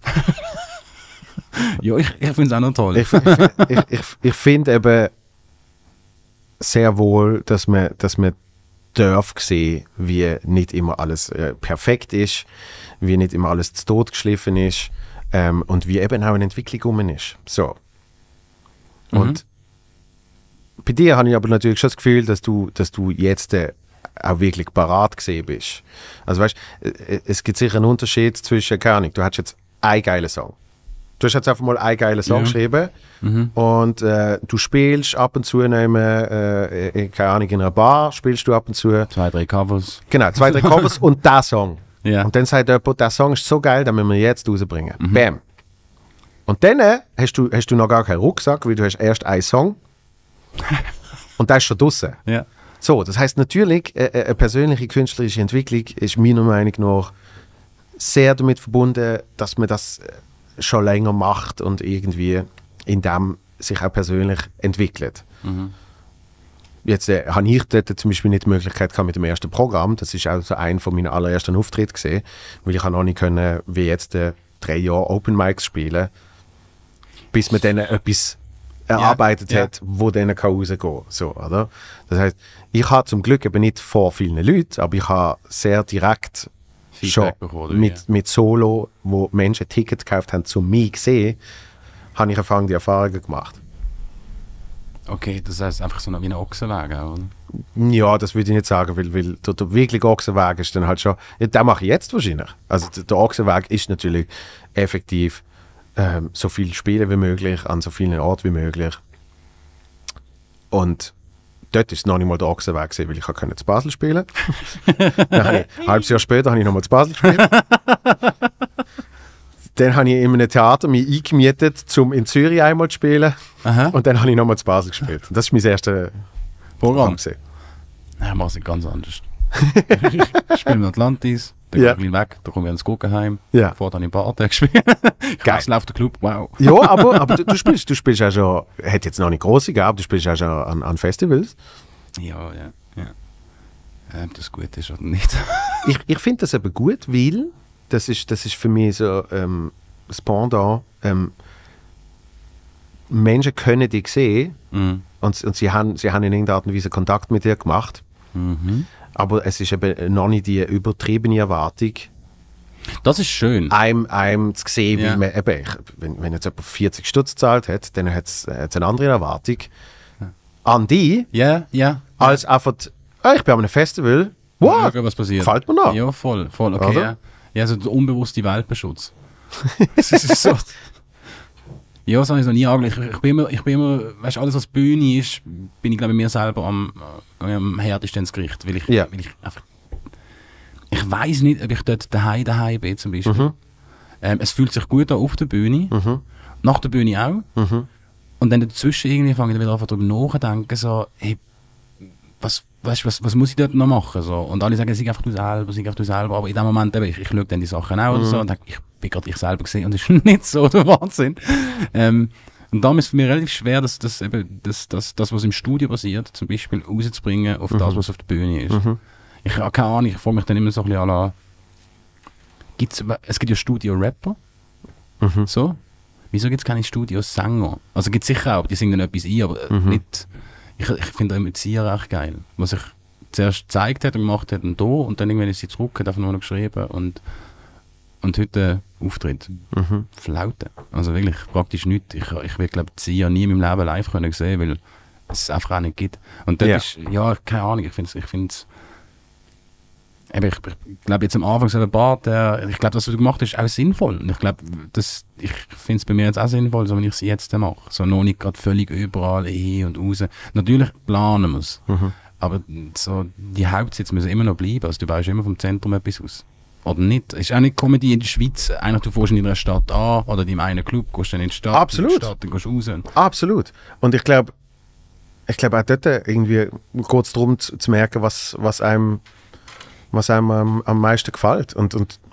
Ja, ich finde es auch noch toll. Ich finde eben sehr wohl, dass man darf sehen, wie nicht immer alles perfekt ist, wie nicht immer alles zu Tod geschliffen ist und wie eben auch eine Entwicklung rum ist. So. Und bei dir habe ich aber natürlich schon das Gefühl, dass du jetzt auch wirklich parat gesehen bist. Also weißt, es gibt sicher einen Unterschied zwischen, keine Ahnung, du hast jetzt einen geilen Song. Du hast jetzt einfach mal einen geilen Song geschrieben und du spielst ab und zu keine Ahnung, in einer Bar, spielst du ab und zu 2, 3 Covers. Genau, 2, 3 Covers und der Song. Ja. Und dann sagt jemand, der Song ist so geil, den müssen wir jetzt rausbringen. Bam. Und dann hast du noch gar keinen Rucksack, weil du hast erst einen Song und der ist schon draussen. Ja. So, das heisst natürlich, eine persönliche künstlerische Entwicklung ist meiner Meinung nach sehr damit verbunden, dass man das schon länger macht und irgendwie in dem sich auch persönlich entwickelt. Jetzt habe ich dort zum Beispiel nicht die Möglichkeit gehabt mit dem ersten Programm. Das ist auch so ein von meinen allerersten Auftritten gesehen, weil ich noch nicht können, wie jetzt 3 Jahre Open Mics spielen, bis man dann etwas erarbeitet hat, wo dann rausgehen kann. So, oder? Das heisst, ich habe zum Glück eben nicht vor vielen Leuten, aber ich habe sehr direkt schon mit Solo, wo Menschen Tickets gekauft haben, zu mir gesehen, habe ich die Erfahrungen gemacht. Okay, das heisst einfach so wie ein Ochsenweg auch, oder? Ja, das würde ich nicht sagen, weil der wirkliche Ochsenweg ist dann halt schon, ja, den mache ich jetzt wahrscheinlich. Also der Ochsenweg ist natürlich effektiv so viel spielen wie möglich, an so vielen Orten wie möglich. Und dort ist es noch nicht mal der Ochsenweg gewesen, weil ich konnte zu Basel spielen. Dann habe ich, ein halbes Jahr später habe ich nochmal zu Basel gespielt. Dann habe ich in einem Theater mich eingemietet, um in Zürich einmal zu spielen. Aha. Und dann habe ich nochmal zu Basel gespielt. Und das war mein erstes Programm. Nein, mach es ganz anders. Ich spiele in Atlantis, dann gehe ich weg, dann komme ich ins Guggenheim, vorher dann im Bad gespielt. Geil. Auf den Club, wow. Ja, aber du spielst auch schon, hat jetzt noch nicht grosse gegeben, du spielst auch schon an Festivals. Ja. Ob das gut ist oder nicht. Ich finde das eben gut, weil das ist für mich so das Pendant. Menschen können dich sehen und sie haben in irgendeiner Art und Weise Kontakt mit dir gemacht. Aber es ist eben noch nicht die übertriebene Erwartung. Das ist schön. Einem zu sehen, wie man eben, wenn jetzt jemand 40 Stutz gezahlt hat, dann hat es eine andere Erwartung an die, als einfach, ich bin an einem Festival, wow, was passiert. Gefällt mir noch. Ja, voll, okay. Ja, so der unbewusste Welpenschutz. Das ist so. Ja, das habe ich noch nie angelegt. Ich bin immer, weißt du, alles was Bühne ist, bin ich glaube mir selber am härtesten ins Gericht, weil ich einfach, ich weiß nicht, ob ich dort daheim bin zum Beispiel. Es fühlt sich gut an auf der Bühne, nach der Bühne auch. Und dann dazwischen irgendwie fange ich wieder an darüber nachzudenken, so, hey, was muss ich dort noch machen? So. Und alle sagen, sei einfach du selber, aber in dem Moment, ich schaue dann die Sachen auch oder so und denke, ich bin gerade ich selber gesehen und es ist nicht so der Wahnsinn. Und darum ist es für mich relativ schwer, das, was im Studio passiert, zum Beispiel rauszubringen auf das, was auf der Bühne ist. Ich habe keine Ahnung, ich frage mich dann immer so ein bisschen an, es gibt ja Studio-Rapper, so. Wieso gibt es keine Studio-Sänger? Also gibt es sicher auch, die singen dann etwas ein, aber nicht. Ich finde auch mit Sia recht geil, was ich zuerst gezeigt hat und gemacht hat und da und dann irgendwann ist sie zurück, hat einfach nur noch geschrieben und heute Auftritt. Flaute. Also wirklich praktisch nichts. Ich will glaube ich Sia nie in meinem Leben live können sehen, weil es einfach auch nicht gibt. Und das ist, keine Ahnung, ich finde es ich glaube jetzt am Anfang so ein Bart, ich glaube, das, was du gemacht hast, ist auch sinnvoll. Und ich glaube, ich finde es bei mir jetzt auch sinnvoll, so wie ich es jetzt mache. So noch nicht gerade völlig überall hin und raus. Natürlich planen wir es. Aber so, die Hauptsitze müssen immer noch bleiben. Also du baust immer vom Zentrum etwas aus. Oder nicht? Es ist auch nicht Comedy in der Schweiz. Eigentlich du fährst in einer Stadt an oder in einem Club, gehst dann in die Stadt, Absolut. In die Stadt, dann gehst du raus. Absolut. Und ich glaube auch dort irgendwie kurz darum zu merken, was einem am meisten gefällt. Und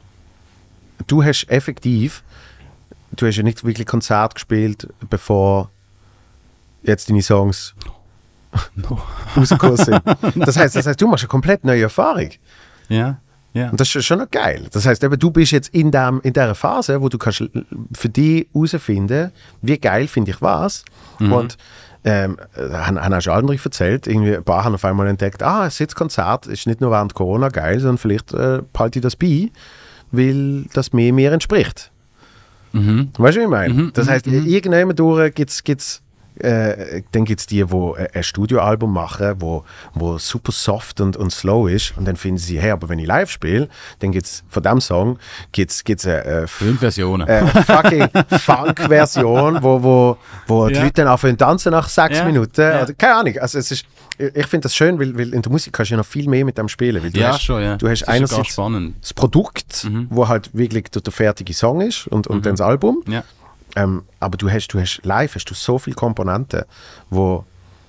du hast effektiv, du hast ja nicht wirklich Konzert gespielt, bevor jetzt deine Songs rausgekommen sind. Das heißt, du machst eine komplett neue Erfahrung. Ja. Und das ist schon noch geil. Das heißt, du bist jetzt in dieser Phase, wo du kannst für dich herausfinden, wie geil finde ich was. Und haben auch schon andere erzählt, irgendwie ein paar haben auf einmal entdeckt, ein Sitzkonzert ist nicht nur während Corona geil, sondern vielleicht behalte ich das bei, weil das mir entspricht. Weißt du, wie ich meine? Das heisst, irgendwann durch gibt's dann gibt es die ein Studioalbum machen, wo super soft und slow ist. Und dann finden sie, hey, aber wenn ich live spiele, dann gibt es von diesem Song gibt's 5 Versionen. Fucking Funk-Version, wo die Leute dann anfangen tanzen nach 6 Minuten. Ja. Also, keine Ahnung. Also, ich finde das schön, weil in der Musik kannst du ja noch viel mehr mit dem spielen. Weil du hast das einerseits spannend. das Produkt, wo halt wirklich der fertige Song ist und dann das Album. Ja. Aber du hast live hast du so viele Komponenten, wo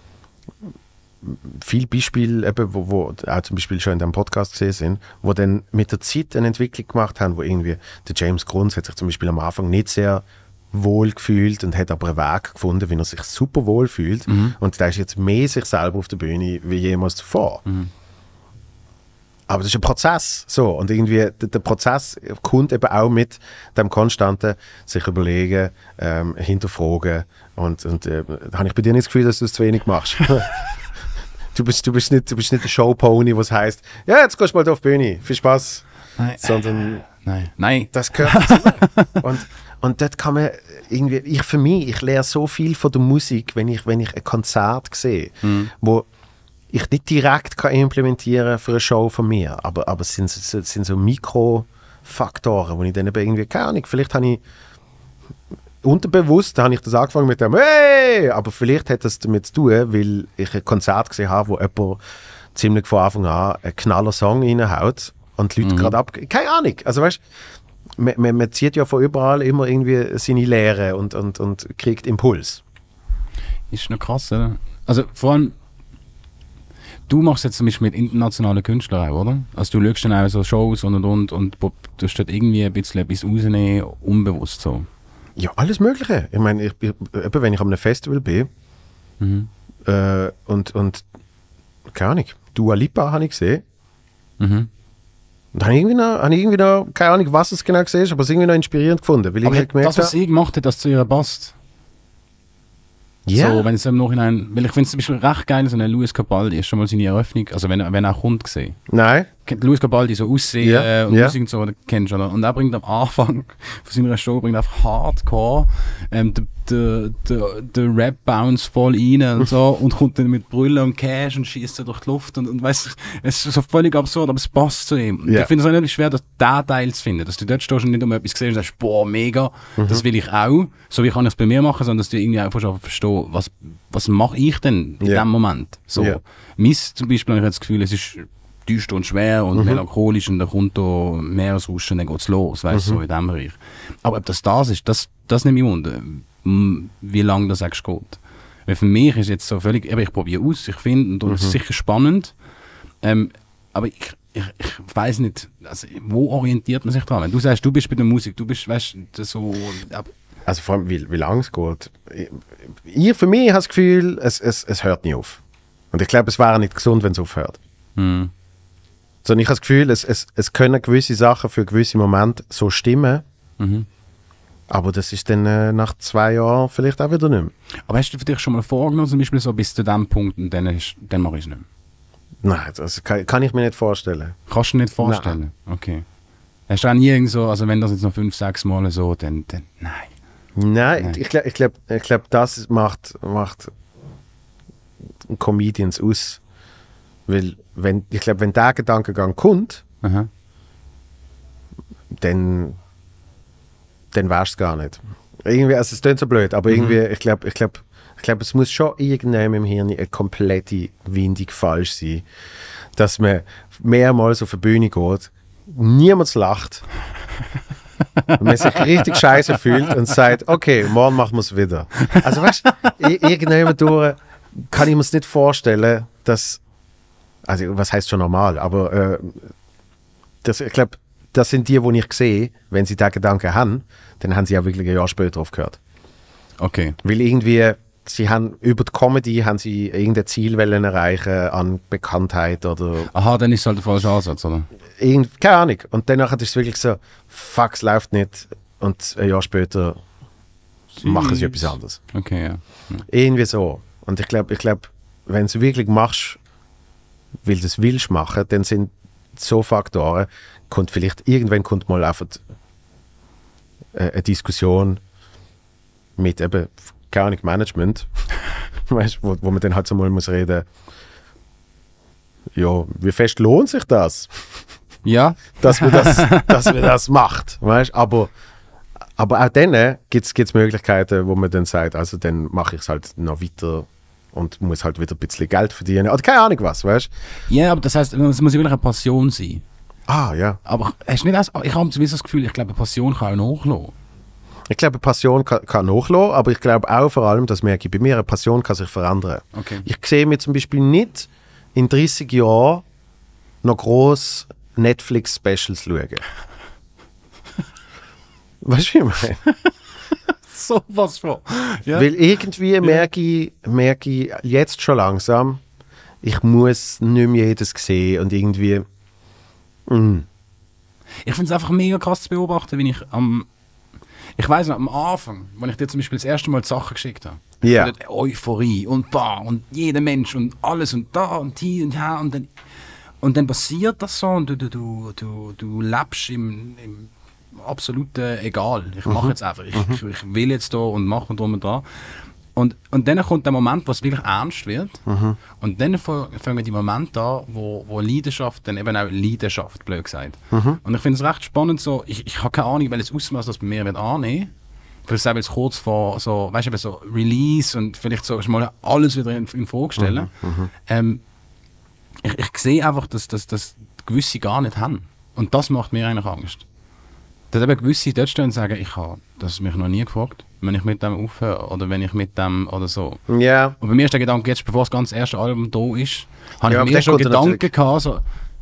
viele Beispiele, eben, wo auch zum Beispiel schon in diesem Podcast gesehen sind, wo dann mit der Zeit eine Entwicklung gemacht haben, wo irgendwie der James Grunz hat sich zum Beispiel am Anfang nicht sehr wohl gefühlt und hat aber einen Weg gefunden, wie er sich super wohl fühlt. Und der ist jetzt mehr sich selber auf der Bühne wie jemals zuvor. Aber das ist ein Prozess. So. Und irgendwie der Prozess kommt eben auch mit dem konstanten sich überlegen, hinterfragen. Und habe ich bei dir nicht das Gefühl, dass du es zu wenig machst? Du bist nicht der Showpony, was heisst, ja, jetzt gehst du mal da auf die Bühne, viel Spaß. Nein. Sondern Nein. das gehört dazu. Und dort kann man irgendwie, ich lerne so viel von der Musik, wenn ich ein Konzert sehe, wo ich nicht direkt kann implementieren für eine Show von mir, aber es sind so Mikrofaktoren, wo ich dann eben irgendwie, keine Ahnung, vielleicht habe ich unterbewusst, habe ich das angefangen mit dem «Hey!», aber vielleicht hat das damit zu tun, weil ich ein Konzert gesehen habe, wo jemand ziemlich von Anfang an einen knaller Song reinhaut und die Leute gerade keine Ahnung, also weißt man zieht ja von überall immer irgendwie seine Lehre und kriegt Impuls. Ist noch krass, oder? Also vor allem du machst jetzt zum Beispiel mit internationalen Künstlern auch, oder? Also du schaust dann auch so Shows und du hast dort irgendwie ein bisschen etwas rausnehmen, unbewusst so. Ja, alles Mögliche. Ich meine, wenn ich an einem Festival bin und keine Ahnung, Dua Lipa habe ich gesehen. Und habe ich irgendwie noch, keine Ahnung, was es genau gesehen ist, aber es irgendwie noch inspirierend gefunden. Weil aber ich gemerkt das, was sie gemacht hat, das zu ihr passt. Ja. So, wenn es im Nachhinein, weil ich finde es zum Beispiel recht geil, so eine Louis Capaldi, ist schon mal seine Eröffnung, also wenn er kommt gesehen. Nein. Kennt Louis Capaldi so aussehen und Musik und so, oder kennst du, oder? Und er bringt am Anfang von seiner Show einfach Hardcore der Rap-Bounce voll rein und so und kommt dann mit Brüllen und Cash und schießt durch die Luft und weißt, es ist so völlig absurd, aber es passt zu ihm. Ich finde es auch nicht schwer, dass der Teil zu finden, dass du dort stehst und nicht um etwas siehst und sagst, boah, mega, das will ich auch, so wie kann ich es bei mir machen, sondern dass du irgendwie einfach schon verstehst, was mache ich denn in dem Moment? So. Miss zum Beispiel habe ich das Gefühl, es ist düster und schwer und melancholisch und dann kommt da Meeresrauschen und dann geht es los, weißt du, so in diesem Bereich. Aber ob das ist, das nimmt mich wunder, wie lange das eigentlich geht. Weil für mich ist jetzt so völlig, ich probiere aus, ich finde, und es ist sicher spannend, aber ich weiss nicht, also, wo orientiert man sich dran? Wenn du sagst, du bist bei der Musik, du bist, weißt du, so... Also vor allem, wie lange es geht. Für mich habe das Gefühl, es hört nie auf. Und ich glaube, es wäre nicht gesund, wenn es aufhört. Sondern ich habe das Gefühl, es können gewisse Sachen für gewisse Momente so stimmen, aber das ist dann nach 2 Jahren vielleicht auch wieder nicht mehr. Aber hast du für dich schon mal vorgenommen, zum Beispiel so bis zu diesem Punkt und dann mache ich es nicht mehr? Nein, das kann ich mir nicht vorstellen. Kannst du nicht vorstellen? Nein. Okay. Hast du auch nie irgend so, also wenn das jetzt noch 5, 6 Mal so, dann nein. Nein. Ich glaube, das macht Comedians aus. Weil, wenn der Gedankengang kommt, dann wär's es gar nicht. Irgendwie, also es klingt so blöd, aber irgendwie, ich glaube, es muss schon irgendwann im Hirn eine komplette Windung falsch sein, dass man mehrmals auf die Bühne geht, niemand lacht, man sich richtig scheiße fühlt und sagt, okay, morgen machen wir es wieder. Also weißt du, irgendwann durch kann ich mir es nicht vorstellen, dass, also was heißt schon normal, aber ich glaube, das sind die ich sehe, wenn sie diesen Gedanken haben, dann haben sie auch wirklich ein Jahr später aufgehört. Okay. Weil irgendwie, sie haben über die Comedy haben sie irgendein Ziel wollen erreichen an Bekanntheit oder... Aha, dann ist es halt der falsche Ansatz, oder? Keine Ahnung. Und danach ist es wirklich so, fuck, es läuft nicht. Und ein Jahr später machen sie etwas anderes. Okay, ja. Irgendwie so. Und ich glaube, wenn du es wirklich machst, weil du es willst machen, dann sind so Faktoren, irgendwann kommt mal einfach eine Diskussion mit eben, keine Ahnung, Management weißt, wo man dann halt so mal muss reden, ja, wie fest lohnt sich das, Ja. dass man das macht, weißt? Aber auch dann gibt es Möglichkeiten, wo man dann sagt, also dann mache ich es halt noch weiter und muss halt wieder ein bisschen Geld verdienen. Oder keine Ahnung was, weißt du? Ja, aber das heisst, es muss wirklich eine Passion sein. Ah, ja. Aber hast du nicht ich habe sowieso das Gefühl, ich glaube, eine Passion kann auch nachlassen. Ich glaube, eine Passion kann nachlassen, aber ich glaube auch vor allem, das merke ich bei mir, eine Passion kann sich verändern. Okay. Ich sehe mir zum Beispiel nicht in 30 Jahren noch gross Netflix-Specials schauen. Weißt du, wie ich meine? So was von. Ja. Weil irgendwie merke ich jetzt schon langsam, ich muss nicht mehr jedes sehen und irgendwie... Ich finde es einfach mega krass zu beobachten, wenn ich weiss noch, am Anfang, wenn ich dir zum Beispiel das erste Mal die Sachen geschickt habe, Ja. und die Euphorie und da und jeder Mensch und alles und da und hier und ja und dann passiert das so und du lebst im absoluten Egal. Ich mache jetzt einfach, ich will jetzt da und mache und drum und dran. Und dann kommt der Moment, wo es wirklich ernst wird. Und dann fangen die Momente an, wo Leidenschaft dann eben auch Leidenschaft, blöd gesagt. Und ich finde es recht spannend, so, ich habe keine Ahnung, welches Ausmaß das bei mir wird annehmen. Vielleicht selber jetzt kurz vor so, weißt du, so Release und vielleicht so mal alles wieder in Frage stellen. Ich sehe einfach, dass gewisse gar nicht haben. Und das macht mir eigentlich Angst. Dass eben gewisse dort stehen und sagen, ich habe das mich noch nie gefragt, wenn ich mit dem aufhöre oder wenn ich mit dem oder so. Ja. Und bei mir ist der Gedanke, jetzt bevor das ganze erste Album da ist, habe Ja, ich aber mir dann schon kommt er Gedanken gehabt, so,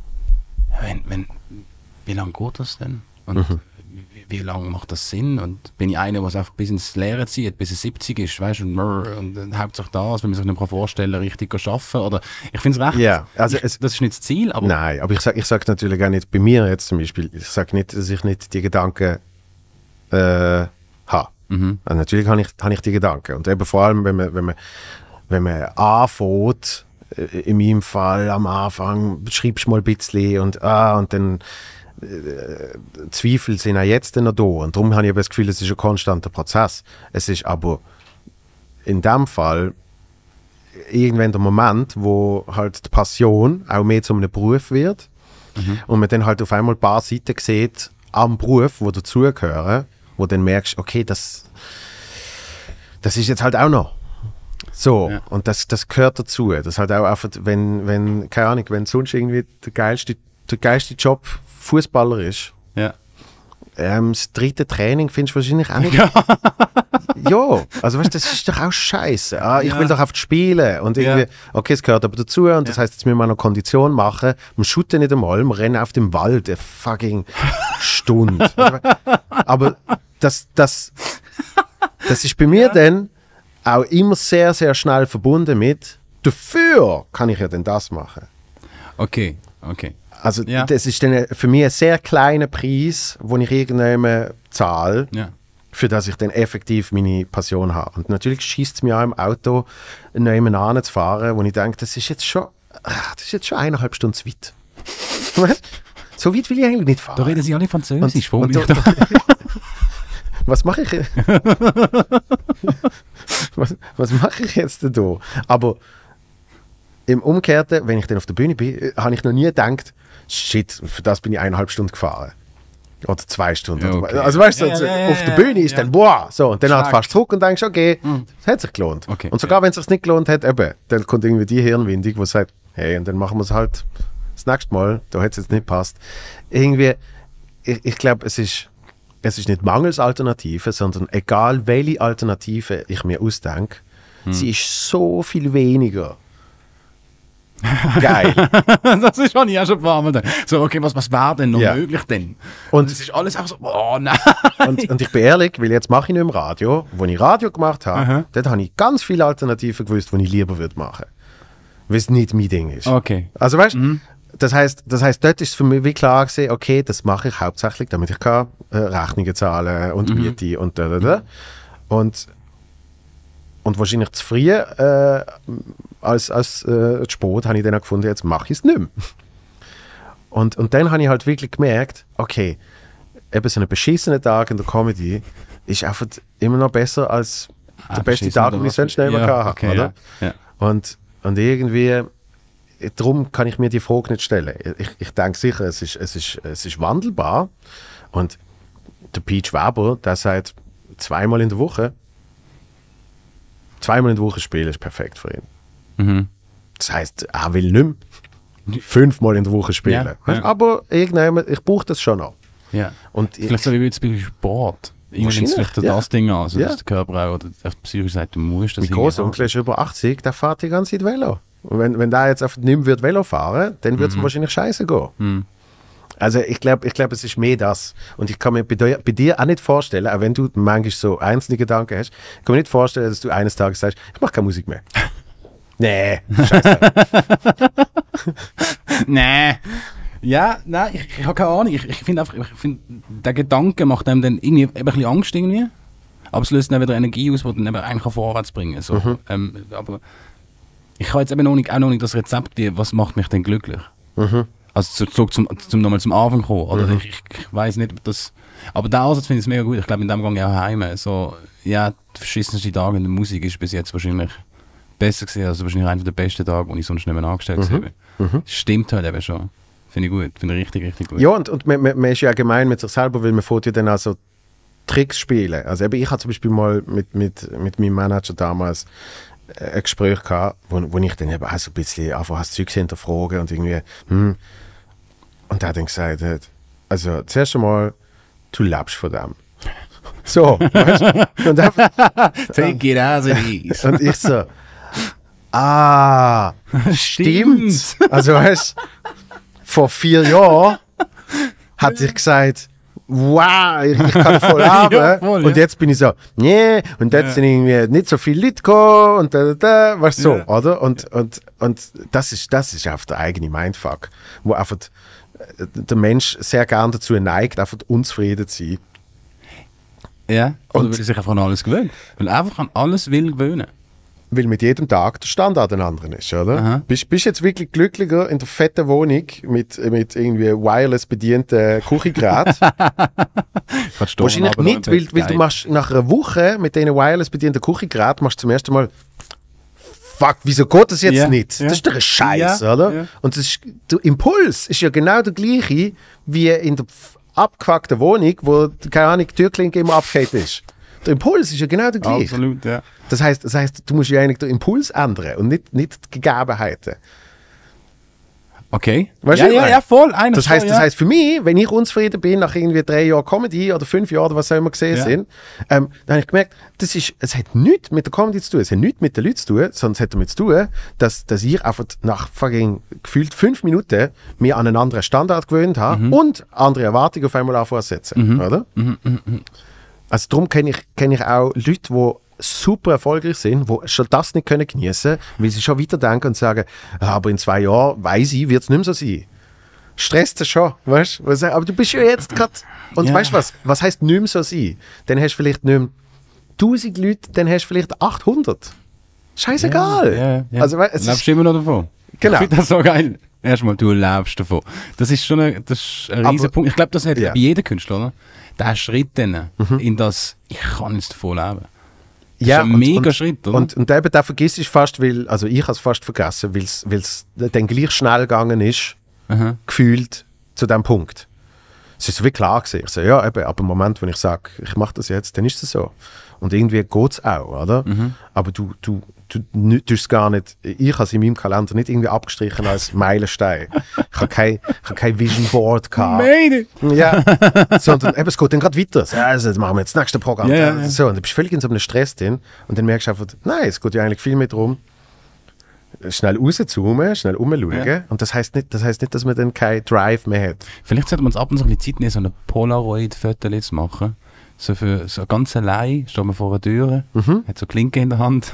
wie lange geht das denn? Und wie lange macht das Sinn? Und bin ich einer, der es einfach bis ins Leere zieht, bis er 70 ist, weißt du, und hauptsächlich das, wenn man sich nicht vorstellen kann, richtig zu arbeiten. Oder, ich finde es recht, Ja, also das ist nicht das Ziel, aber... Nein, aber ich sag natürlich auch nicht, bei mir jetzt zum Beispiel, ich sage nicht, dass ich nicht die Gedanken habe. Also natürlich habe ich die Gedanken. Und eben vor allem, wenn man anfängt, in meinem Fall am Anfang schreibst du mal ein bisschen und dann Zweifel sind auch jetzt noch da. Und darum habe ich das Gefühl, es ist ein konstanter Prozess. Es ist aber in dem Fall irgendwann der Moment, wo halt die Passion auch mehr zu einem Beruf wird und man dann halt auf einmal ein paar Seiten sieht am Beruf, die dazugehören, wo dann merkst, okay, das ist jetzt halt auch noch so. Ja. Und das gehört dazu. Das halt auch einfach, wenn keine Ahnung, wenn sonst irgendwie der geilste Job Fußballer ist, Ja. das dritte Training findest du wahrscheinlich auch nicht. Ja, also weißt du, das ist doch auch scheiße. Ich will doch einfach spielen. Und irgendwie, okay, es gehört aber dazu. Und das heisst, jetzt müssen wir noch Kondition machen. Wir shooten nicht einmal, wir rennen auf dem Wald eine fucking Stunde. Aber das ist bei mir dann auch immer sehr, sehr schnell verbunden mit, dafür kann ich ja dann das machen. Okay. Also Ja. das ist dann für mich ein sehr kleiner Preis, den ich irgendwann zahle, Ja. für das ich dann effektiv meine Passion habe. Und natürlich schießt es mir auch im Auto, nebenan zu fahren, wo ich denke, das ist jetzt schon 1,5 Stunden zu weit. Weißt du? So weit will ich eigentlich nicht fahren. Da reden sie alle Französisch. Und was mache ich? was mache ich jetzt da? Aber im Umgekehrten, wenn ich dann auf der Bühne bin, habe ich noch nie gedacht, shit, für das bin ich 1,5 Stunden gefahren. Oder 2 Stunden. Ja, okay. Also weißt du, Ja, auf der Bühne ist dann, boah, so, und dann Stark. fährst du zurück und denkst, okay, das hat sich gelohnt. Okay, Und sogar wenn es sich nicht gelohnt hat, eben, dann kommt irgendwie die Hirnwindung, die sagt, hey, und dann machen wir es halt das nächste Mal, da hat es jetzt nicht gepasst. Irgendwie, ich glaube, es ist nicht mangels Alternativen, sondern egal welche Alternative ich mir ausdenke, sie ist so viel weniger geil. Das ist schon, ich auch schon ein paar Mal gedacht. So, okay, was wäre denn noch Ja. möglich denn? Und- es ist alles einfach so, oh nein. Und ich bin ehrlich, weil jetzt mache ich nicht im Radio. Wo ich Radio gemacht habe, dort habe ich ganz viele Alternativen gewusst, die ich lieber würde machen. Weil es nicht mein Ding ist. Okay. Also weißt du, das heißt, dort ist für mich wie klar gewesen, okay, das mache ich hauptsächlich, damit ich kann, Rechnungen zahlen und Miete und da. Und wahrscheinlich zu früh als zu spät habe ich dann auch gefunden, jetzt mache ich es nicht mehr. Und dann habe ich halt wirklich gemerkt, okay, eben so ein beschissener Tag in der Comedy ist einfach immer noch besser als der beste Tag, den ich sonst nicht mehr hatte. Okay, oder? Ja. Und irgendwie, darum kann ich mir die Frage nicht stellen. Ich denke sicher, es ist wandelbar. Und der Peach Weber, der sagt, zweimal in der Woche spielen ist perfekt für ihn. Mhm. Das heisst, er will nicht mehr 5-mal in der Woche spielen. Ja. Aber irgendwann, ich brauche das schon noch. Ja. Und Vielleicht so wie jetzt bei Sport. Irgendwann ist vielleicht ja. das Ding an, also Ja. dass der Körper auch oder psychisch sagt, du musst das mein Großonkel ist über 80, der fährt die ganze Zeit Velo. Und wenn der jetzt einfach nicht mehr Velo fahren, dann wird es wahrscheinlich scheiße gehen. Also ich glaube, es ist mehr das. Und ich kann mir bei dir auch nicht vorstellen, auch wenn du manchmal so einzelne Gedanken hast, ich kann mir nicht vorstellen, dass du eines Tages sagst, ich mache keine Musik mehr. Nee, scheiße. Nein. Ja, nein, ich habe keine Ahnung. Ich finde einfach, der Gedanke macht einem dann irgendwie ein bisschen Angst irgendwie. Aber es löst dann wieder Energie aus, die dann eben eigentlich vorwärts bringen kann. So. Aber ich habe jetzt eben noch nicht das Rezept, was macht mich denn glücklich. Also zum nochmal zum Anfang kommen. Oder ich weiß nicht, ob das... Aber der Ansatz finde ich mega gut. Ich glaube, in dem Gang ja auch heim. So, ja, die verschissenste Tage in der Musik ist bis jetzt wahrscheinlich besser gewesen, also wahrscheinlich einer der besten Tage, die ich sonst nicht mehr angestellt habe. Stimmt halt eben schon. Finde ich gut. Finde ich richtig, richtig gut. Ja, und man ist ja gemein mit sich selber, weil man fährt ja dann auch so Tricks spielen. Also eben, ich hatte zum Beispiel mal mit meinem Manager damals ein Gespräch gehabt, wo ich dann eben auch so ein bisschen einfach das Zeug hinterfragen und irgendwie, und er hat dann gesagt, also zuerst einmal, du lebst von dem. So, weißt du? Und Take it as it is. Und ich so, stimmt. Also weißt du, vor 4 Jahren hat ich gesagt, wow, ich kann voll haben. Ja, voll, ja. Und jetzt bin ich so, nee, und jetzt sind irgendwie nicht so viele Leute gekommen und weißt du, so, oder? Und das ist einfach der eigene Mindfuck, wo einfach der Mensch sehr gern dazu neigt, einfach unzufrieden zu sein. Ja, oder Und- weil er sich einfach an alles gewöhnt. Weil er einfach an alles will gewöhnen. Weil mit jedem Tag der Standard ein anderer ist, oder? Aha. Bist jetzt wirklich glücklicher in der fetten Wohnung mit irgendwie wireless bedienten Küchengeräten? Wahrscheinlich nicht, weil du machst nach einer Woche mit diesen wireless bedienten Küchengeräten machst du zum ersten Mal fuck, wieso geht das jetzt Ja, nicht? ja. Das ist doch ein Scheiß, Ja, oder? ja. Und der Impuls ist ja genau der gleiche wie in der abgefuckten Wohnung, wo, keine Ahnung, die Türklinke immer abgehakt ist. Der Impuls ist ja genau der gleiche. Absolut, ja. Das heißt, du musst ja eigentlich den Impuls ändern und nicht die Gegebenheiten. Okay. Weißt ja, du, ja, ja, voll. Das heißt für mich, wenn ich unzufrieden bin nach irgendwie 3 Jahren Comedy oder 5 Jahren oder was auch immer gesehen Ja. sind, dann habe ich gemerkt, es hat nichts mit der Comedy zu tun, es hat nichts mit den Leuten zu tun, sondern es hat damit zu tun, dass ich einfach nach fucking gefühlt 5 Minuten mir an einen anderen Standard gewöhnt habe und andere Erwartungen auf einmal ansetzen, oder? Also darum kenne ich auch Leute, die super erfolgreich sind, die schon das nicht können genießen, weil sie schon weiterdenken und sagen, aber in 2 Jahren, weiss ich, wird es nicht mehr so sein. Stresst das schon, weißt du? Aber du bist ja jetzt gerade... Und Ja. weißt du was heisst nicht mehr so sein? Dann hast du vielleicht nicht mehr 1000 Leute, dann hast du vielleicht 800. Scheißegal. Ja. Also, es Du lebst ist, immer noch davon. Genau. Ich finde das so geil. Erstmal, du lebst davon. Das ist schon ein riesiger Aber- Punkt. Ich glaube, das hat Ja. bei jedem Künstler, oder? Der Schritt dann in das, ich kann jetzt davon leben. Das ist ein mega Schritt, oder? Und eben, da vergisst ich fast, weil, also ich habe es fast vergessen, weil es dann gleich schnell gegangen ist, Aha. gefühlt zu dem Punkt. Es ist so wie klar gewesen. Ich so, ja, eben, aber im Moment, wenn ich sage, ich mache das jetzt, dann ist es so. Und irgendwie geht es auch, oder? Aber du tust es gar nicht, ich habe es in meinem Kalender nicht irgendwie abgestrichen als Meilenstein. Ich habe kein Vision Board gehabt. Made it! Ja, sondern eben, es geht dann gerade weiter. So, also, jetzt machen wir jetzt das nächste Programm. Ja, ja. So, und du bist völlig in so einem Stress drin und dann merkst du einfach, nein, es geht ja eigentlich viel mehr darum, schnell rauszoomen, schnell umschauen. Ja. Und das heisst nicht, dass man dann keinen Drive mehr hat. Vielleicht sollte man uns ab und zu ein bisschen Zeit nehmen, so eine Polaroid-Foto zu machen. So für so ganz allein, steht man vor einer Tür, hat so Klinke in der Hand.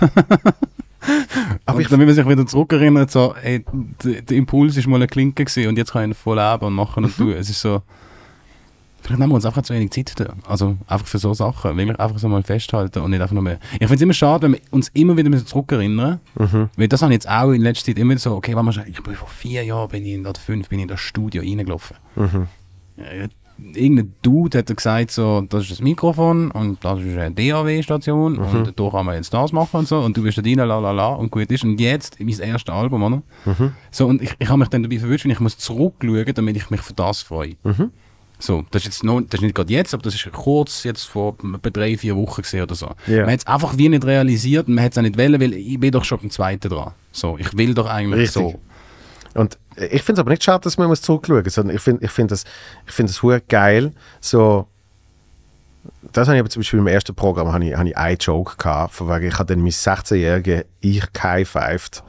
Aber ich- damit man sich wieder zurückerinnert, so, ey, der Impuls ist mal eine Klinke gewesen und jetzt kann ich ihn voll leben und machen und tun. Es ist so, vielleicht nehmen wir uns einfach zu wenig Zeit dafür. Also einfach für so Sachen, wirklich einfach so mal festhalten und nicht einfach nur mehr. Ich finde es immer schade, wenn wir uns immer wieder zurückerinnern, weil das habe ich jetzt auch in letzter Zeit immer so, okay, wenn man sagt, ich bin vor 4 Jahren, bin ich in das 5, bin ich in das Studio reingelaufen. Ja, irgendein Dude hat gesagt, so, das ist das Mikrofon und das ist eine DAW-Station und da kann man jetzt das machen und so und du bist da rein, lalala und gut ist. Und jetzt, mein erstes Album, oder? So, und ich habe mich dann dabei verwünscht, ich muss zurückschauen, damit ich mich für das freue. So, das ist nicht gerade jetzt, aber das ist kurz jetzt vor etwa 3-4 Wochen gesehen oder so. Ja. Man hat es einfach wie nicht realisiert und man hat es auch nicht wollen, weil ich bin doch schon beim zweiten dran. So, ich will doch eigentlich Richtig. so. Und ich finde es aber nicht schade, dass man zurückschauen muss, sondern ich find das verdammt geil. So, das habe ich aber zum Beispiel im ersten Programm habe ich einen Joke gehabt, von wegen, ich habe dann mein 16-jährigen Ich gehighfived.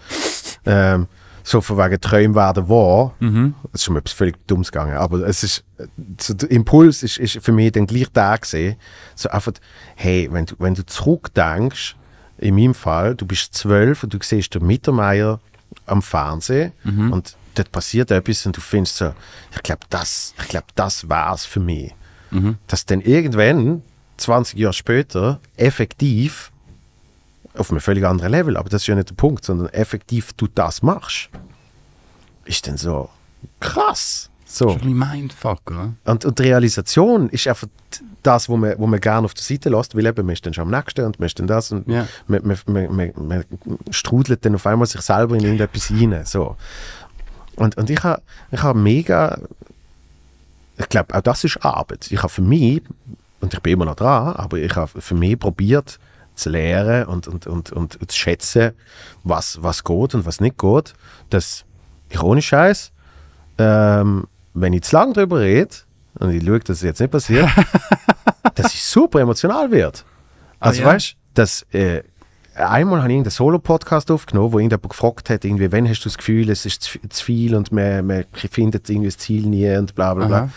So von wegen Träume werden wahr. Das ist schon mal etwas völlig Dummes gegangen, aber es ist, so der Impuls ist für mich dann gleich da gesehen. So einfach, hey, wenn du zurückdenkst, in meinem Fall, du bist 12 und du siehst den Mittermeier am Fernsehen und dort passiert etwas und du findest so, ich glaube, das war es für mich. Dass dann irgendwann, 20 Jahre später, effektiv auf einem völlig anderen Level, aber das ist ja nicht der Punkt, sondern effektiv du das machst, ist dann so krass. So. Das ist ein bisschen Mindfuck, oder? Und die Realisation ist einfach das, wo man gerne auf der Seite lässt, weil eben, man ist dann schon am nächsten und man ist dann das und Ja. man strudelt dann auf einmal sich selber in irgendetwas rein. So. Und ich habe mega, ich glaube, auch das ist Arbeit. Ich habe für mich, und ich bin immer noch dran, aber ich habe für mich probiert zu lernen und zu schätzen, was geht und was nicht geht, dass ich ohne Scheiß, wenn ich zu lange darüber rede, und ich schaue, dass es jetzt nicht passiert, dass ich super emotional werde. Also ja? weißt du, dass einmal habe ich irgendeinen Solo-Podcast aufgenommen, wo irgendjemand gefragt hat, irgendwie, wann hast du das Gefühl, es ist zu viel und man findet irgendwie das Ziel nie und bla bla bla.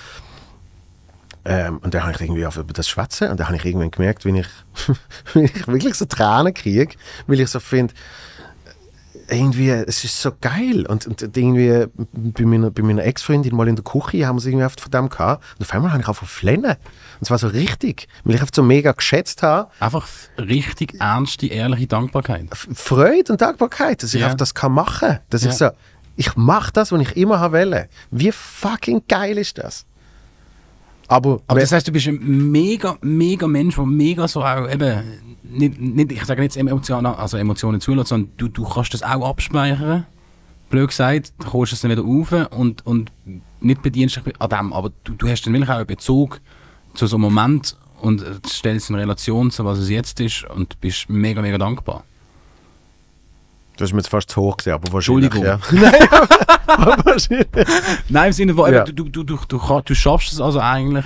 Und dann habe ich irgendwie auf über das schwätzen und dann habe ich irgendwann gemerkt, wie ich wirklich so Tränen kriege, weil ich so finde, irgendwie, es ist so geil. Und irgendwie bei meiner Ex-Freundin mal in der Küche haben wir es irgendwie oft von dem gehabt. Und auf einmal habe ich einfach flennen. Und es war so richtig, weil ich einfach so mega geschätzt habe. Einfach richtig ernste, ehrliche Dankbarkeit. Freude und Dankbarkeit, dass ich einfach das kann machen. Dass ich so, ich mache das, was ich immer wollte. Wie fucking geil ist das? Aber das heißt, du bist ein mega Mensch, der mega so auch eben, nicht, ich sage nicht Emotionen zulässt, sondern du kannst das auch abspeichern. Blöd gesagt, du kommst es dann wieder rauf und nicht bedienst dich an dem, aber du hast dann wirklich auch einen Bezug zu so einem Moment und stellst es in Relation zu was es jetzt ist und bist mega dankbar. das ist mir jetzt fast zu hoch gewesen, aber wahrscheinlich. Entschuldigung. Ja. Wahrscheinlich. Nein, im Sinne von, Ja. du schaffst es also eigentlich,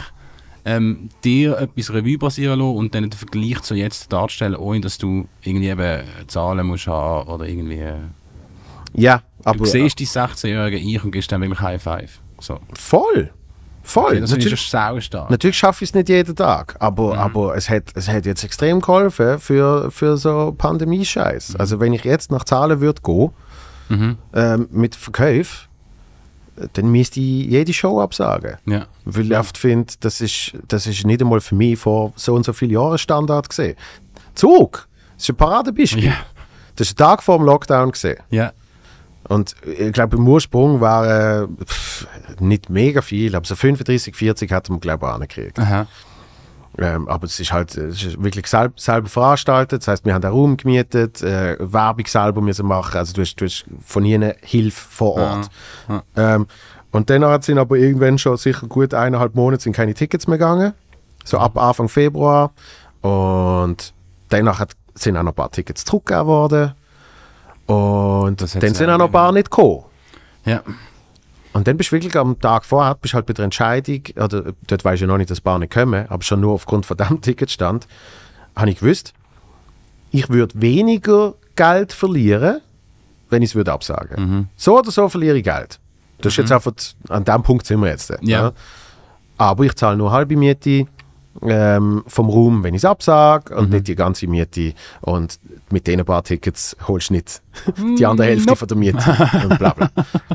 dir etwas Revue passieren lassen und dann den Vergleich zu jetzt darzustellen, ohne dass du irgendwie eben Zahlen musst haben oder irgendwie... Ja, Du aber siehst die 16-jährige Ich und gibst dann wirklich High Five. So. voll. Okay, das finde ich Natürlich, schon saustark. natürlich schaffe ich es nicht jeden Tag, aber es hat jetzt extrem geholfen für so Pandemie-Scheiß. Also wenn ich jetzt nach Zahlen würde gehen, mit Verkäufen, dann müsste ich jede Show absagen. Ja. Weil ich oft finde, das ist nicht einmal für mich vor so und so vielen Jahren Standard gesehen. Zug, das ist ein Paradebeispiel. Ja. Das ist ein Tag vor dem Lockdown gesehen. Ja. Und ich glaube, im Ursprung waren nicht mega viel, aber so 35, 40 hat man, glaube ich, angekriegt. Aha. Aber es ist wirklich selber veranstaltet. Das heißt, wir haben den Raum gemietet, Werbung selber müssen machen. Also du hast von ihnen Hilfe vor Ort. Und dann sind aber irgendwann schon sicher gut 1,5 Monate sind keine Tickets mehr gegangen. So ab Anfang Februar. Und danach sind auch noch ein paar Tickets zurückgegeben worden. Und Das hat dann sie sind auch auch noch ein paar nicht gekommen. Ja. Und dann bist du wirklich am Tag vorher, bist halt bei der Entscheidung, oder dort weisst du noch nicht, dass ein paar nicht kommen, aber schon nur aufgrund von diesem Ticketstand, habe ich gewusst, ich würde weniger Geld verlieren, wenn ich es würde absagen. So oder so verliere ich Geld. Das ist jetzt einfach, an dem Punkt sind wir jetzt. Ja. Aber ich zahle nur halbe Miete vom Raum, wenn ich es absage, und nicht die ganze Miete. Und mit den paar Tickets holst du nicht die andere Hälfte von der Miete. Und bla bla.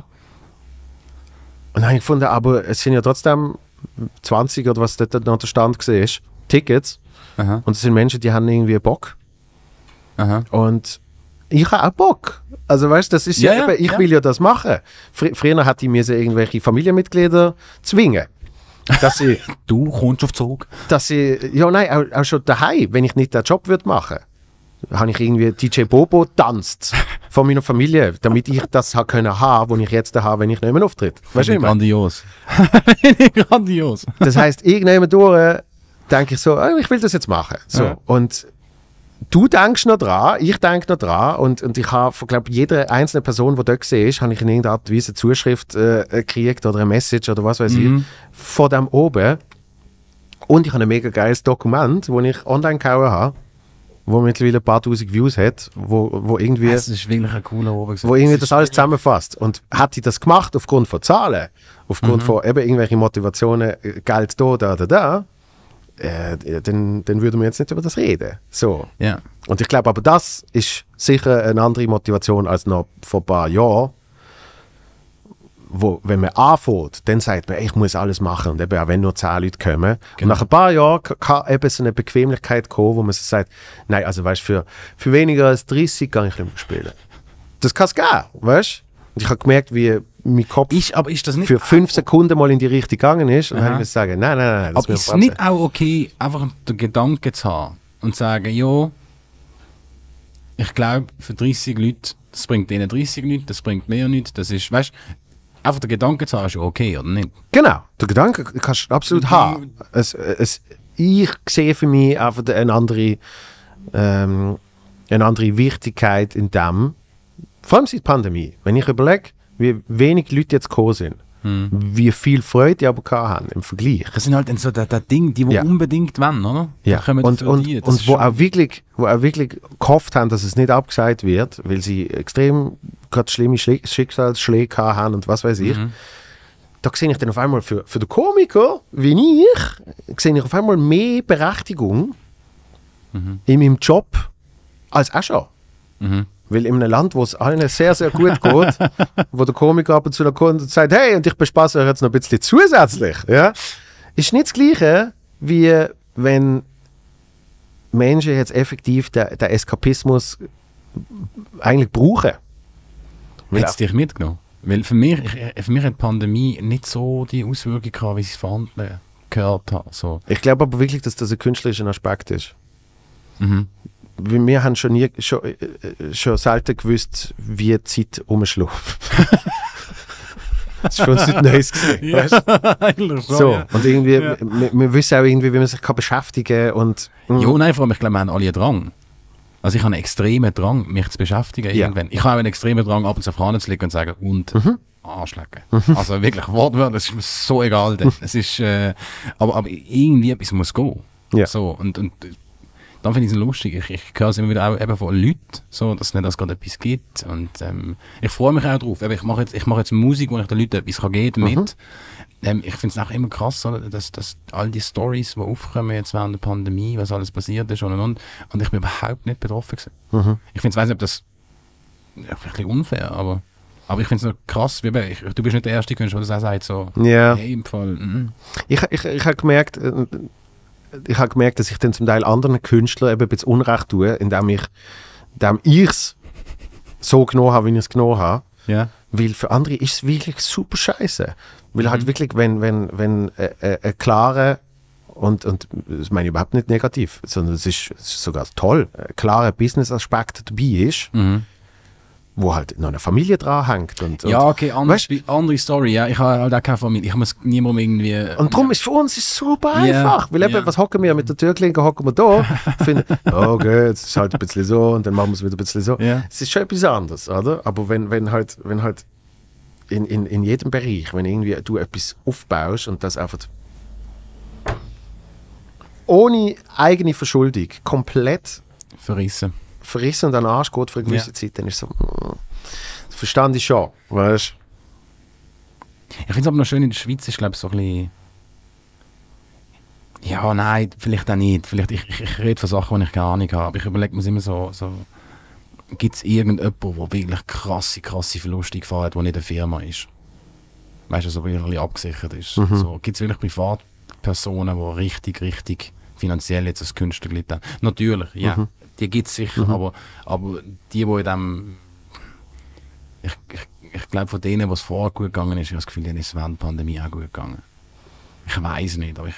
Und dann habe ich gefunden, aber es sind ja trotzdem 20 oder was dort noch der Stand gesehen ist, Tickets. Aha. Und es sind Menschen, die haben irgendwie Bock. Aha. Und ich habe auch Bock. Also weißt du, das ist ich will ja das machen. Früher hatte ich mir so irgendwelche Familienmitglieder zwingen. Dass ich, Du kommst auf Zug. ja nein, auch schon daheim, wenn ich nicht den Job würde machen, habe ich irgendwie DJ Bobo tanzt von meiner Familie, damit ich das können haben, was ich jetzt habe, wenn ich nicht mehr auftritt. Weißt du, was ich meine? Grandios. Grandios. Das heisst, irgendjemand durch denke ich so, ich will das jetzt machen. So. Ja. Und du denkst noch dran, ich denke noch dran und ich habe von, glaube jeder einzelnen Person, die dort war, habe ich in irgendeiner Art und Weise eine Zuschrift gekriegt oder eine Message oder was weiß ich, von dem oben. Und ich habe ein mega geiles Dokument, das ich online gehauen habe, wo mittlerweile ein paar tausend Views hat, wo irgendwie, Das ist wirklich ein cooler Oben. wo irgendwie das alles zusammenfasst. Und hat die das gemacht aufgrund von Zahlen, aufgrund von eben irgendwelchen Motivationen, Geld da, dann würden wir jetzt nicht über das reden. So. Ja. Und ich glaube aber, das ist sicher eine andere Motivation als noch vor ein paar Jahren, wo, wenn man anfängt, dann sagt man, ich muss alles machen und eben auch wenn nur 10 Leute kommen. Genau. Und nach ein paar Jahren kann eben so eine Bequemlichkeit kommen, wo man so sagt, nein, also weißt du, für weniger als 30 kann ich nicht mehr spielen. Das kann es geben, weißt du? Und ich habe gemerkt, wie mein Kopf Ist das nicht für 5 Sekunden mal in die Richtung gegangen ist und dann Aha. habe ich sagen, nein, das Aber will ist ich es nicht auch okay, einfach den Gedanken zu haben und zu sagen, ja, ich glaube, für 30 Leute, das bringt denen 30 Leute, das bringt mir nichts, das ist, weißt du, einfach den Gedanken zu haben, ist ja okay, oder nicht? Genau, der Gedanke kannst du absolut haben. Ich sehe für mich einfach eine andere Wichtigkeit in dem, vor allem seit der Pandemie. Wenn ich überlege, wie wenig Leute jetzt gekommen sind, wie viel Freude die aber haben im Vergleich. Das sind halt so der Ding, die Ja. unbedingt wollen, oder? Ja. Die kommen Und für die. Das ist wo schon- auch wirklich gehofft haben, dass es nicht abgesagt wird, weil sie extrem gerade schlimme Schicksalsschläge haben und was weiß ich. Da sehe ich dann auf einmal für den Komiker, wie ich, sehe ich auf einmal mehr Berechtigung in meinem Job als auch schon. Weil in einem Land, wo es allen sehr, sehr gut geht, wo der Komiker ab und zu da kommt und sagt, hey, und ich bespaße euch jetzt noch ein bisschen zusätzlich, ja, ist nicht das Gleiche, wie wenn Menschen jetzt effektiv den Eskapismus eigentlich brauchen. Hätte es dich mitgenommen? Weil für mich hat die Pandemie nicht so die Auswirkungen gehabt, wie ich es vorhanden gehört habe. So. Ich glaube aber wirklich, dass das ein künstlerischer Aspekt ist. Weil wir haben schon selten gewusst, wie die Zeit umschlägt. Das ist für uns nicht Neues gewesen, weißt du? Eigentlich schon, So, ja. und irgendwie, Ja. wir wissen auch irgendwie, wie man sich kann beschäftigen kann. Und, Ja, nein, vor allem, ich glaube, wir haben alle einen Drang. Also ich habe einen extremen Drang, mich zu beschäftigen Ja. irgendwann. Ich habe auch einen extremen Drang, ab und zu auf Hahn zu liegen und zu sagen, und Arschlecken. Also wirklich, wortwörtlich, das ist mir so egal. Dann. Es ist, aber irgendwie etwas muss gehen. Ja. So, und dann finde ich es lustig. Ich höre es immer wieder auch eben von Leuten, so, dass es nicht dass gerade etwas gibt. Und ich freue mich auch drauf. Eben, ich mache jetzt Musik, wo ich den Leuten etwas geben kann mit. Ich finde es auch immer krass, oder, dass all die Stories, die aufkommen jetzt während der Pandemie, was alles passiert ist und ich bin überhaupt nicht betroffen gewesen. Ich finde, ich weiß nicht, ob das ja, vielleicht ein bisschen unfair, aber ich finde es noch krass, wie du bist nicht der erste Künstler, der das auch sagt, so, Ja. hey, im Fall, Ich habe gemerkt, dass ich dann zum Teil anderen Künstlern eben ein bisschen Unrecht tue, indem ich es so genommen habe, wie ich es genommen habe. ja. Weil für andere ist es wirklich super scheiße. Weil halt wirklich, wenn ein klarer, und das meine ich überhaupt nicht negativ, sondern es ist sogar toll, ein klarer Business-Aspekt dabei ist, wo halt noch eine Familie dran hängt. Und Ja, okay, andere Story, ja. Ich habe halt auch keine Familie. Ich muss niemandem irgendwie... Und darum ist für uns ist super Ja, einfach. Weil eben, ja. was hocken wir mit der Türklinke, hocken wir da, finden, okay, jetzt ist halt ein bisschen so und dann machen wir es wieder ein bisschen so. Ja. Es ist schon etwas anderes, oder? Aber wenn halt in jedem Bereich, wenn irgendwie du etwas aufbaust und das einfach ohne eigene Verschuldung komplett Verrissen. verrissen und an den Arsch geht für eine gewisse Zeit, dann ist so, das verstand ich schon, weißt du? Ich finde es aber noch schön, in der Schweiz ist, glaube ich, so ein bisschen... Ja, nein, vielleicht auch nicht. Vielleicht, ich rede von Sachen, die ich keine Ahnung habe. Aber ich überlege mir immer so gibt es irgendjemanden, der wirklich krasse Verluste gefahren hat, der nicht eine Firma ist? Weißt du, so wirklich abgesichert ist. So, gibt es wirklich Privatpersonen, die richtig finanziell jetzt als Künstler gelitten haben? Natürlich, ja. Die gibt es sicher, aber die in dem... Ich glaube, von denen, was vorher gut gegangen ist, ich habe das Gefühl, denen ist es während der Pandemie auch gut gegangen. Ich weiß nicht, aber ich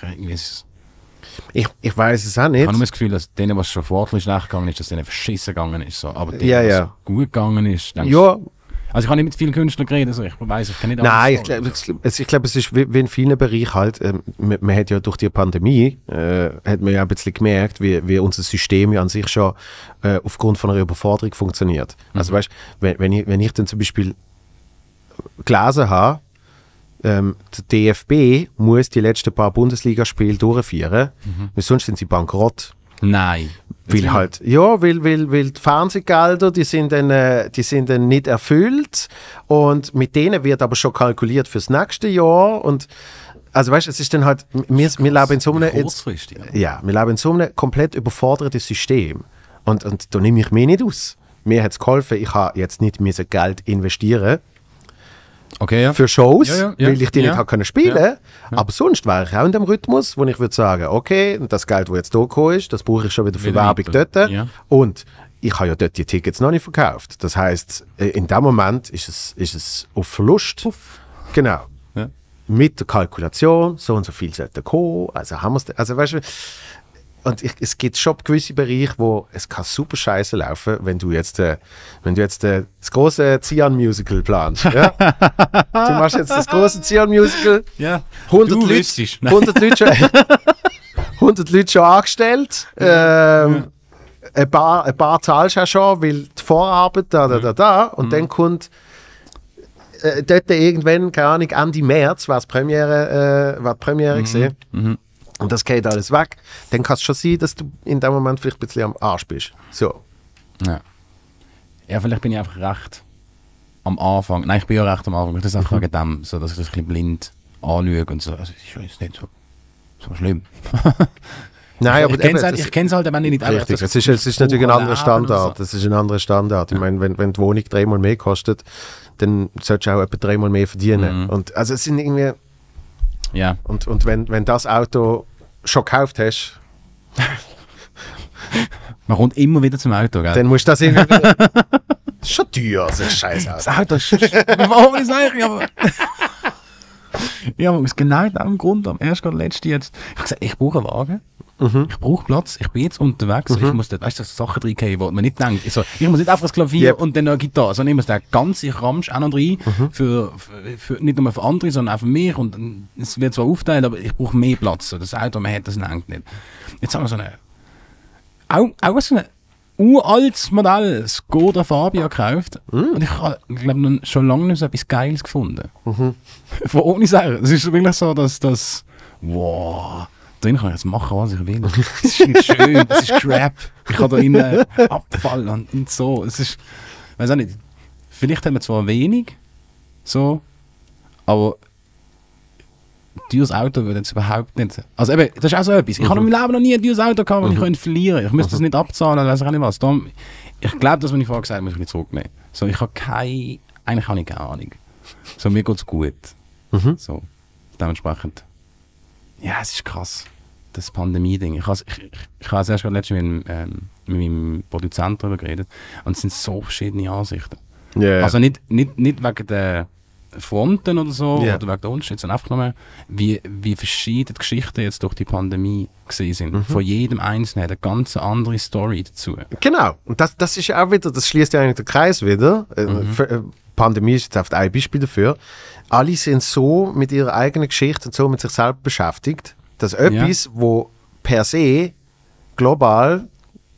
weiß es auch habe nicht. nur das Gefühl, dass denen, was schon vorher schlecht gegangen ist, dass denen verschissen gegangen ist. So. Aber denen, Ja. was gut gegangen ist, denkst du, Ja, also ich habe nicht mit vielen Künstlern geredet, also ich weiß, ich kenne nicht nein, alles. ich glaube, es ist wie in vielen Bereichen halt, man hat ja durch die Pandemie, hat man ja ein bisschen gemerkt, wie unser System ja an sich schon aufgrund von einer Überforderung funktioniert. Also weißt, wenn ich dann zum Beispiel gelesen habe, der DFB muss die letzten paar Bundesligaspiele durchführen, weil sonst sind sie bankrott. Nein. Weil die Fernsehgelder, die sind dann nicht erfüllt und mit denen wird aber schon kalkuliert fürs nächste Jahr und also weißt, es ist dann halt, wir leben in so einem kurzfristig. wir leben in so einem komplett überforderten System und da nehme ich mich nicht aus. Mir hat es geholfen, ich habe jetzt nicht Geld investieren Okay, ja. für Shows, Ja. weil ich die nicht Ja. habe können spielen. Aber sonst wäre ich auch in dem Rhythmus, wo ich würde sagen, okay, das Geld, das jetzt hier gekommen ist, das brauche ich schon wieder für Wieder Werbung weiter. dort. Ja. Und ich habe ja dort die Tickets noch nicht verkauft. Das heisst, in dem Moment ist es auf Verlust. Puff. Genau. Ja. Mit der Kalkulation, so und so viel sollte kommen. Also haben wir es, also weißt du, und es gibt schon gewisse Bereiche, wo es kann super scheiße laufen, wenn du jetzt das große Zian-Musical planst. Ja? Du machst jetzt das große Zian-Musical, Ja. 100 Du Leute, wüsstest. 100 Leute schon angestellt, ein paar zahlst du auch schon, weil die Vorarbeit und dann kommt dort irgendwann, keine Ahnung, Ende März war die Premiere gesehen. Und das geht alles weg. Dann kann es schon sein, dass du in dem Moment vielleicht ein bisschen am Arsch bist. So. Ja. Ja, vielleicht bin ich einfach recht am Anfang. Nein, ich bin ja recht am Anfang. Ich das einfach wegen dem, so, dass ich das ein bisschen blind anschaue und so. Also, es ist ja jetzt nicht so schlimm. Nein, aber ich kenne es halt, wenn ich nicht einfach richtig. das Es ist natürlich ein anderer Leben Standard. oder so. Das ist ein anderer Standard. Ich meine, wenn die Wohnung 3-mal mehr kostet, dann solltest du auch etwa 3-mal mehr verdienen. Und also es sind irgendwie. Ja. Und wenn das Auto schon gekauft hast, Man kommt immer wieder zum Auto, gell? dann musst du das irgendwie wieder. Das ist schon teuer, so ein scheiß Auto. Das Auto ist... Warum ist das eigentlich? Aber... Ja, aber aus genau diesem Grund, am ersten oder letzten jetzt, ich habe gesagt, ich brauche einen Wagen, ich brauche Platz, ich bin jetzt unterwegs, ich muss dort, weißt du, Sachen reingehen, wo man nicht denkt. Ich muss nicht einfach das Klavier und dann noch eine Gitarre, sondern ich muss den ganzen Ramsch auch noch rein, für nicht nur für andere, sondern auch für mich und es wird zwar aufteilt, aber ich brauche mehr Platz. So, das Auto, man hat das langt nicht. Jetzt haben wir so eine, auch so ein uraltes Modell, Skoda Fabia gekauft und ich habe, glaube schon lange nicht so etwas Geiles gefunden. Von ohne sagen. Es ist wirklich so, dass das, wow, drin kann ich jetzt machen, was ich will. Das ist nicht schön, das ist Crap. Ich kann da innen Abfall und so. Es ist, weiß auch nicht, vielleicht haben wir zwar wenig, so, aber teures Auto würde jetzt überhaupt nicht. Also eben, das ist auch so etwas. Ich habe in meinem Leben noch nie ein teures Auto gehabt, das ich könnte verlieren. Ich müsste das nicht abzahlen, weiß ich auch nicht was. Darum, ich glaube, das, was ich vorher gesagt habe, muss ich nicht zurücknehmen. So, ich habe eigentlich habe ich keine Ahnung. So, mir geht es gut. So, dementsprechend. Ja, es ist krass. Das Pandemie-Ding. Ich habe es erst gerade letztens mit meinem Produzenten darüber geredet. Und es sind so verschiedene Ansichten. Yeah. Also nicht wegen der Fronten oder so, Yeah. oder wegen der Unterschiede, sondern einfach nur, wie verschiedene die Geschichten jetzt durch die Pandemie gesehen sind. Von jedem Einzelnen hat eine ganz andere Story dazu. Genau. Und das ist ja auch wieder, das schließt ja eigentlich den Kreis wieder. Pandemie ist jetzt oft ein Beispiel dafür. Alle sind so mit ihrer eigenen Geschichte und so mit sich selbst beschäftigt, dass etwas, wo per se global,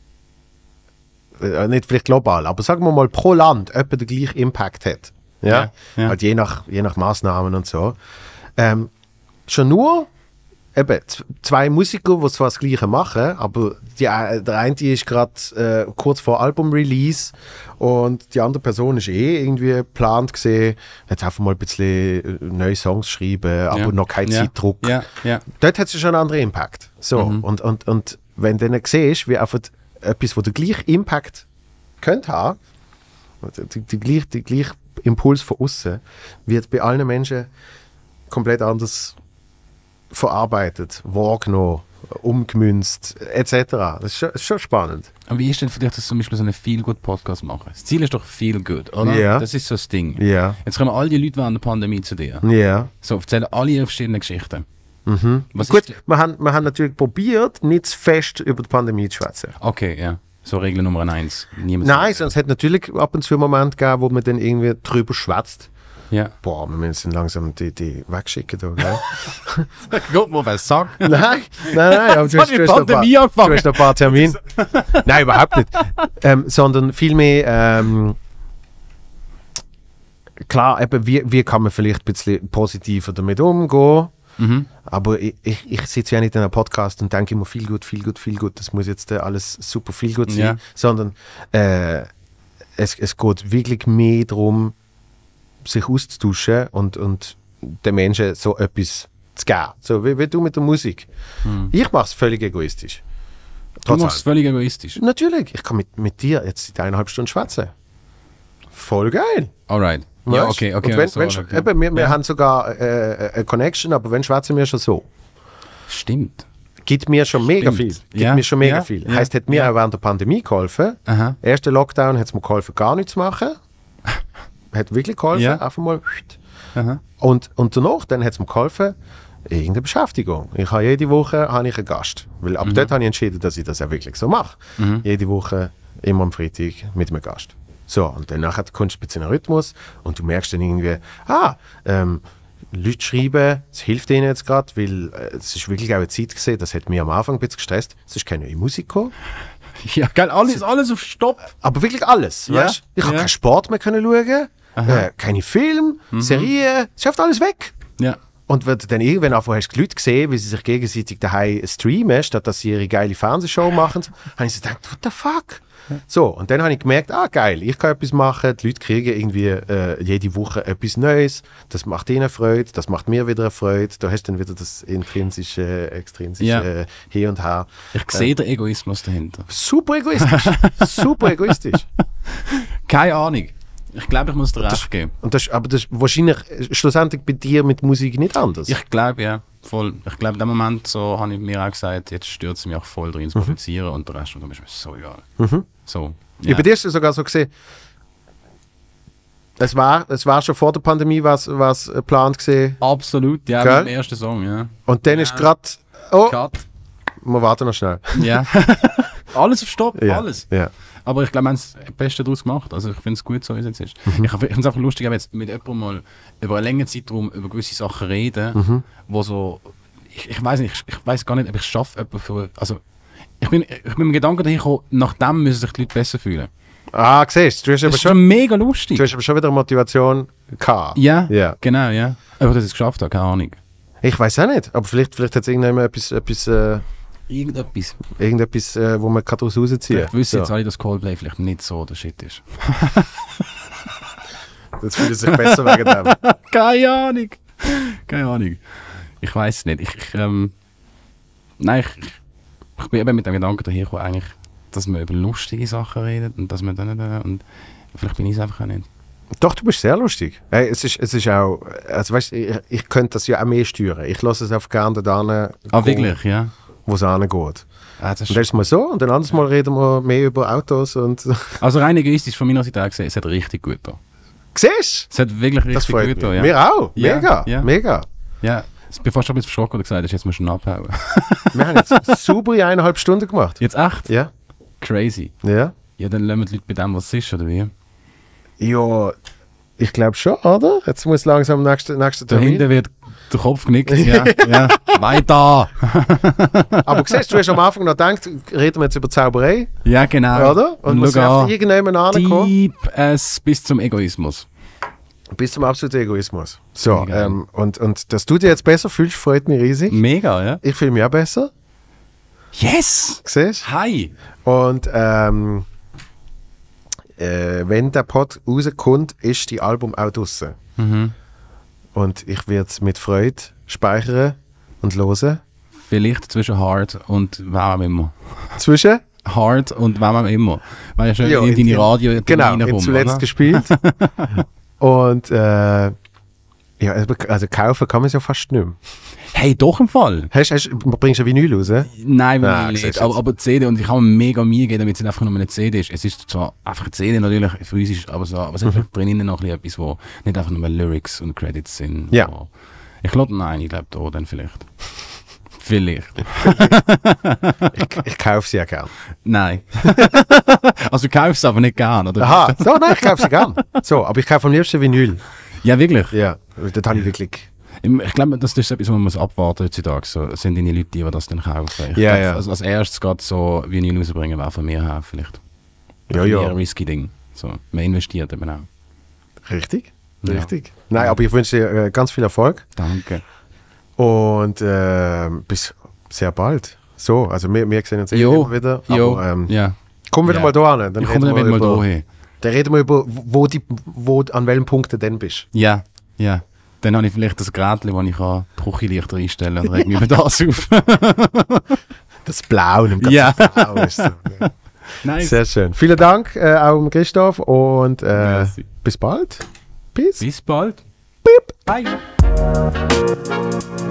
nicht vielleicht global, aber sagen wir mal pro Land etwa den gleichen Impact hat. Ja? Ja. Halt je nach Maßnahmen und so. Schon nur eben zwei Musiker, die zwar das Gleiche machen, aber der eine ist gerade kurz vor Album-Release und die andere Person ist irgendwie geplant gesehen, jetzt einfach mal ein bisschen neue Songs schreiben, aber noch kein Zeitdruck. Ja. Dort hat es schon einen anderen Impact. So, und wenn du dann siehst, wie einfach etwas, wo der gleiche Impact könnte haben, die gleiche Impuls von außen, wird bei allen Menschen komplett anders verarbeitet, wahrgenommen, umgemünzt, etc. Das ist schon spannend. Aber wie ist denn für dich, dass du zum Beispiel so einen Feel-Good-Podcast machen? Das Ziel ist doch Feel-Good, oder? Ja. Das ist so das Ding. Ja. Jetzt kommen all die Leute während der Pandemie zu dir. Ja. So, erzählen alle ihre verschiedenen Geschichten. Was Gut, ist wir haben natürlich probiert, nicht zu fest über die Pandemie zu schwätzen. okay, ja. So Regel Nummer 1. Nein, sonst hat natürlich ab und zu einen Moment gegeben, wo man dann irgendwie drüber schwätzt. Ja. Boah, wir müssen langsam die wegschicken. Da, gell? Guck mal, was sagt. nein, aber du hast, die du, hast noch ein Pandemie paar, angefangen. du hast noch ein paar Termine. Nein, überhaupt nicht. Sondern vielmehr, klar, eben, wie kann man vielleicht ein bisschen positiver damit umgehen. Aber ich sitze ja nicht in einem Podcast und denke immer viel gut. Das muss jetzt alles super viel gut sein. Ja. Sondern es geht wirklich mehr darum, sich auszutauschen und den Menschen so etwas zu geben. So wie du mit der Musik. Ich mache es völlig egoistisch. Du machst es völlig egoistisch. Natürlich, ich kann mit dir jetzt seit 1,5 Stunden schwätzen. Voll geil. Alright. Ja, Weißt? okay. Und wenn, so, okay. Eben, wir haben sogar eine Connection, aber wenn schwätzen wir schon so. Stimmt. Gibt mir schon mega viel. Ja, ja, viel. ja, Heisst, hat mir auch während der Pandemie geholfen. Aha. Erster Lockdown hat es mir geholfen, gar nichts zu machen. Hat wirklich geholfen, Ja. einfach mal. Aha. Und danach dann hat es mir geholfen, irgendeine Beschäftigung. Ich habe jede Woche einen Gast. Weil ab dort habe ich entschieden, dass ich das auch wirklich so mache. Jede Woche, immer am Freitag mit einem Gast. So, und dann nachher kommst du ein bisschen in den Rhythmus und du merkst dann irgendwie, Leute schreiben, es hilft ihnen jetzt gerade, weil es ist wirklich auch eine Zeit gesehen, das hat mich am Anfang ein bisschen gestresst. Es ist keine neue Musik gekommen. Ja, geil, alles auf Stopp. Aber wirklich alles, Ja, weißt? Ich habe ja. keinen Sport mehr können schauen, keine Film, Serien, es schafft alles weg. Ja. Und wenn du dann irgendwann einfach hast die Leute gesehen, wie sie sich gegenseitig daheim streamen, statt dass sie ihre geile Fernsehshow machen, habe ich so gedacht, what the fuck? So, und dann habe ich gemerkt, geil, ich kann etwas machen, die Leute kriegen irgendwie jede Woche etwas Neues, das macht ihnen Freude, das macht mir wieder eine Freude, da hast du dann wieder das intrinsische, extrinsische Ja. Hin und Her. Ich sehe den Egoismus dahinter. Super egoistisch, super egoistisch. Keine Ahnung. Ich glaube, ich muss dir recht geben. Aber das ist wahrscheinlich schlussendlich bei dir mit Musik nicht anders. Ich glaube, ja. Voll. Ich glaube, in dem Moment so habe ich mir auch gesagt, jetzt stürzt es mich auch voll drin ins Produzieren und der Rest ist mir so egal. So. Ja. Bei dir ist es sogar so gesehen, es war schon vor der Pandemie was geplant gesehen. Absolut, ja, Gell? mit dem ersten Song, ja. Und dann ist gerade, Cut. wir warten noch schnell. Ja. Alles auf Stopp, Ja, alles. ja. Aber ich glaube, wir haben das Beste daraus gemacht. Also ich finde es gut, so wie es jetzt ist. Ich finde es einfach lustig, wenn jetzt mit jemandem mal über einen längeren Zeitraum über gewisse Sachen reden, wo so, ich weiß nicht, ich weiß gar nicht, ob ich es schaffe, für, also ich bin mit dem Gedanken dahin gekommen, nach dem müssen sich die Leute besser fühlen. Siehst du, Das ist schon mega lustig. du hast aber schon wieder Motivation gehabt. Ja, Ja. genau, ja. Aber dass ich es geschafft habe, keine Ahnung. Ich weiß auch nicht, aber vielleicht hat es irgendjemand Irgendetwas. irgendetwas, wo man daraus rausziehen Ich wüsste kann. jetzt alle, dass Coldplay vielleicht nicht so der Shit ist. Das fühlt sich besser wegen dem. Keine Ahnung. Keine Ahnung. Ich weiß es nicht. Nein, ich bin eben mit dem Gedanken daher gekommen, eigentlich, dass man über lustige Sachen redet und dass man dann nicht, und vielleicht bin ich es einfach auch nicht. Doch, du bist sehr lustig. Hey, es ist auch, also weißt, ich könnte das ja auch mehr steuern. Ich lasse es einfach gerne da Wirklich, ja? wo es hingeht. Das Und das ist mal so, und dann anderes Mal reden wir mehr über Autos und... also rein egoistisch von meiner Seite gesehen, es hat richtig gut da. Siehst Es hat wirklich du? Das richtig freut gut mich. da, ja. Wir auch. Ja, Mega. ja. Mega. Ja, ich bin fast schon ein bisschen verschrocken und gesagt, jetzt musst du ihn abhauen. Wir haben jetzt super 1,5 Stunden gemacht. Jetzt echt? Ja. Crazy. Ja. Ja, dann lassen wir die Leute bei dem, was es ist, oder wie? Ja, ich glaube schon, oder? Jetzt muss langsam nächster Termin. Dahinter wird der Kopf genickt, ja. Ja. Weiter! Aber siehst du, hast am Anfang noch gedacht, reden wir jetzt über Zauberei, Ja, genau. oder? Und muss schau einfach irgendjemand ankommen. deep as bis zum Egoismus. Bis zum absoluten Egoismus. So, Mega. und dass du dich jetzt besser fühlst, freut mich riesig. Mega, ja? Ich fühle mich auch besser. Yes! Siehst du? Hi! Und wenn der Pod rauskommt, ist die Album auch draussen. Und ich werde es mit Freude speichern und hören. Vielleicht zwischen Hard und wem auch immer. Zwischen? Hard und wem auch immer. Weil ja schon Ja, in deine Radio Genau, in zuletzt gespielt. Und ja, also kaufen kann man es ja fast nicht mehr. Hey, doch im Fall. Bringst du ein Vinyl raus? Nein, Ah, will ich siehst nicht. du jetzt. Aber die CD, und ich habe mir mega Mühe gegeben, damit es nicht einfach nur eine CD ist. Es ist zwar einfach eine CD natürlich, physisch, aber es hat drin noch ein bisschen etwas, wo nicht einfach nur Lyrics und Credits sind. Ja. Wo, Ich glaube, nein, ich glaube da dann vielleicht. Vielleicht. Ich kaufe sie ja gern. Nein. Also du kaufst es aber nicht gern, oder? Aha, so, nein, ich kaufe sie gern. So, aber ich kaufe am liebsten Vinyl. Ja, wirklich. Ja, das habe ich wirklich... Ich glaube, das ist etwas, was man muss abwarten heutzutage. So sind die Leute, die das dann kaufen. Ich Ja, glaub, ja. Also als erstes gerade so Vinyl rausbringen, wäre von mir her vielleicht. Ja, Eher ja, ein risky Ding. So, man investiert eben auch. richtig, Ja. richtig. Nein, aber ich wünsche dir ganz viel Erfolg Danke. und bis sehr bald. So, also wir sehen uns Jo, immer wieder. Jo, Aber ja. komm wieder Ja. mal da hin. Dann Ich komme dann reden wieder wir mal über- da hin. Dann reden wir über, wo an welchem Punkt du denn bist. Ja, ja. Dann habe ich vielleicht das Grätchen, das ich kann die Küchenlichter einstellen kann und reg mich über das auf. Das Blau, im ganzen Ja. Blau ist so. Ja. Nice. Sehr schön. Vielen Dank auch Christoph und Merci. bis bald. Peace. Bis bald. Piep. Bye.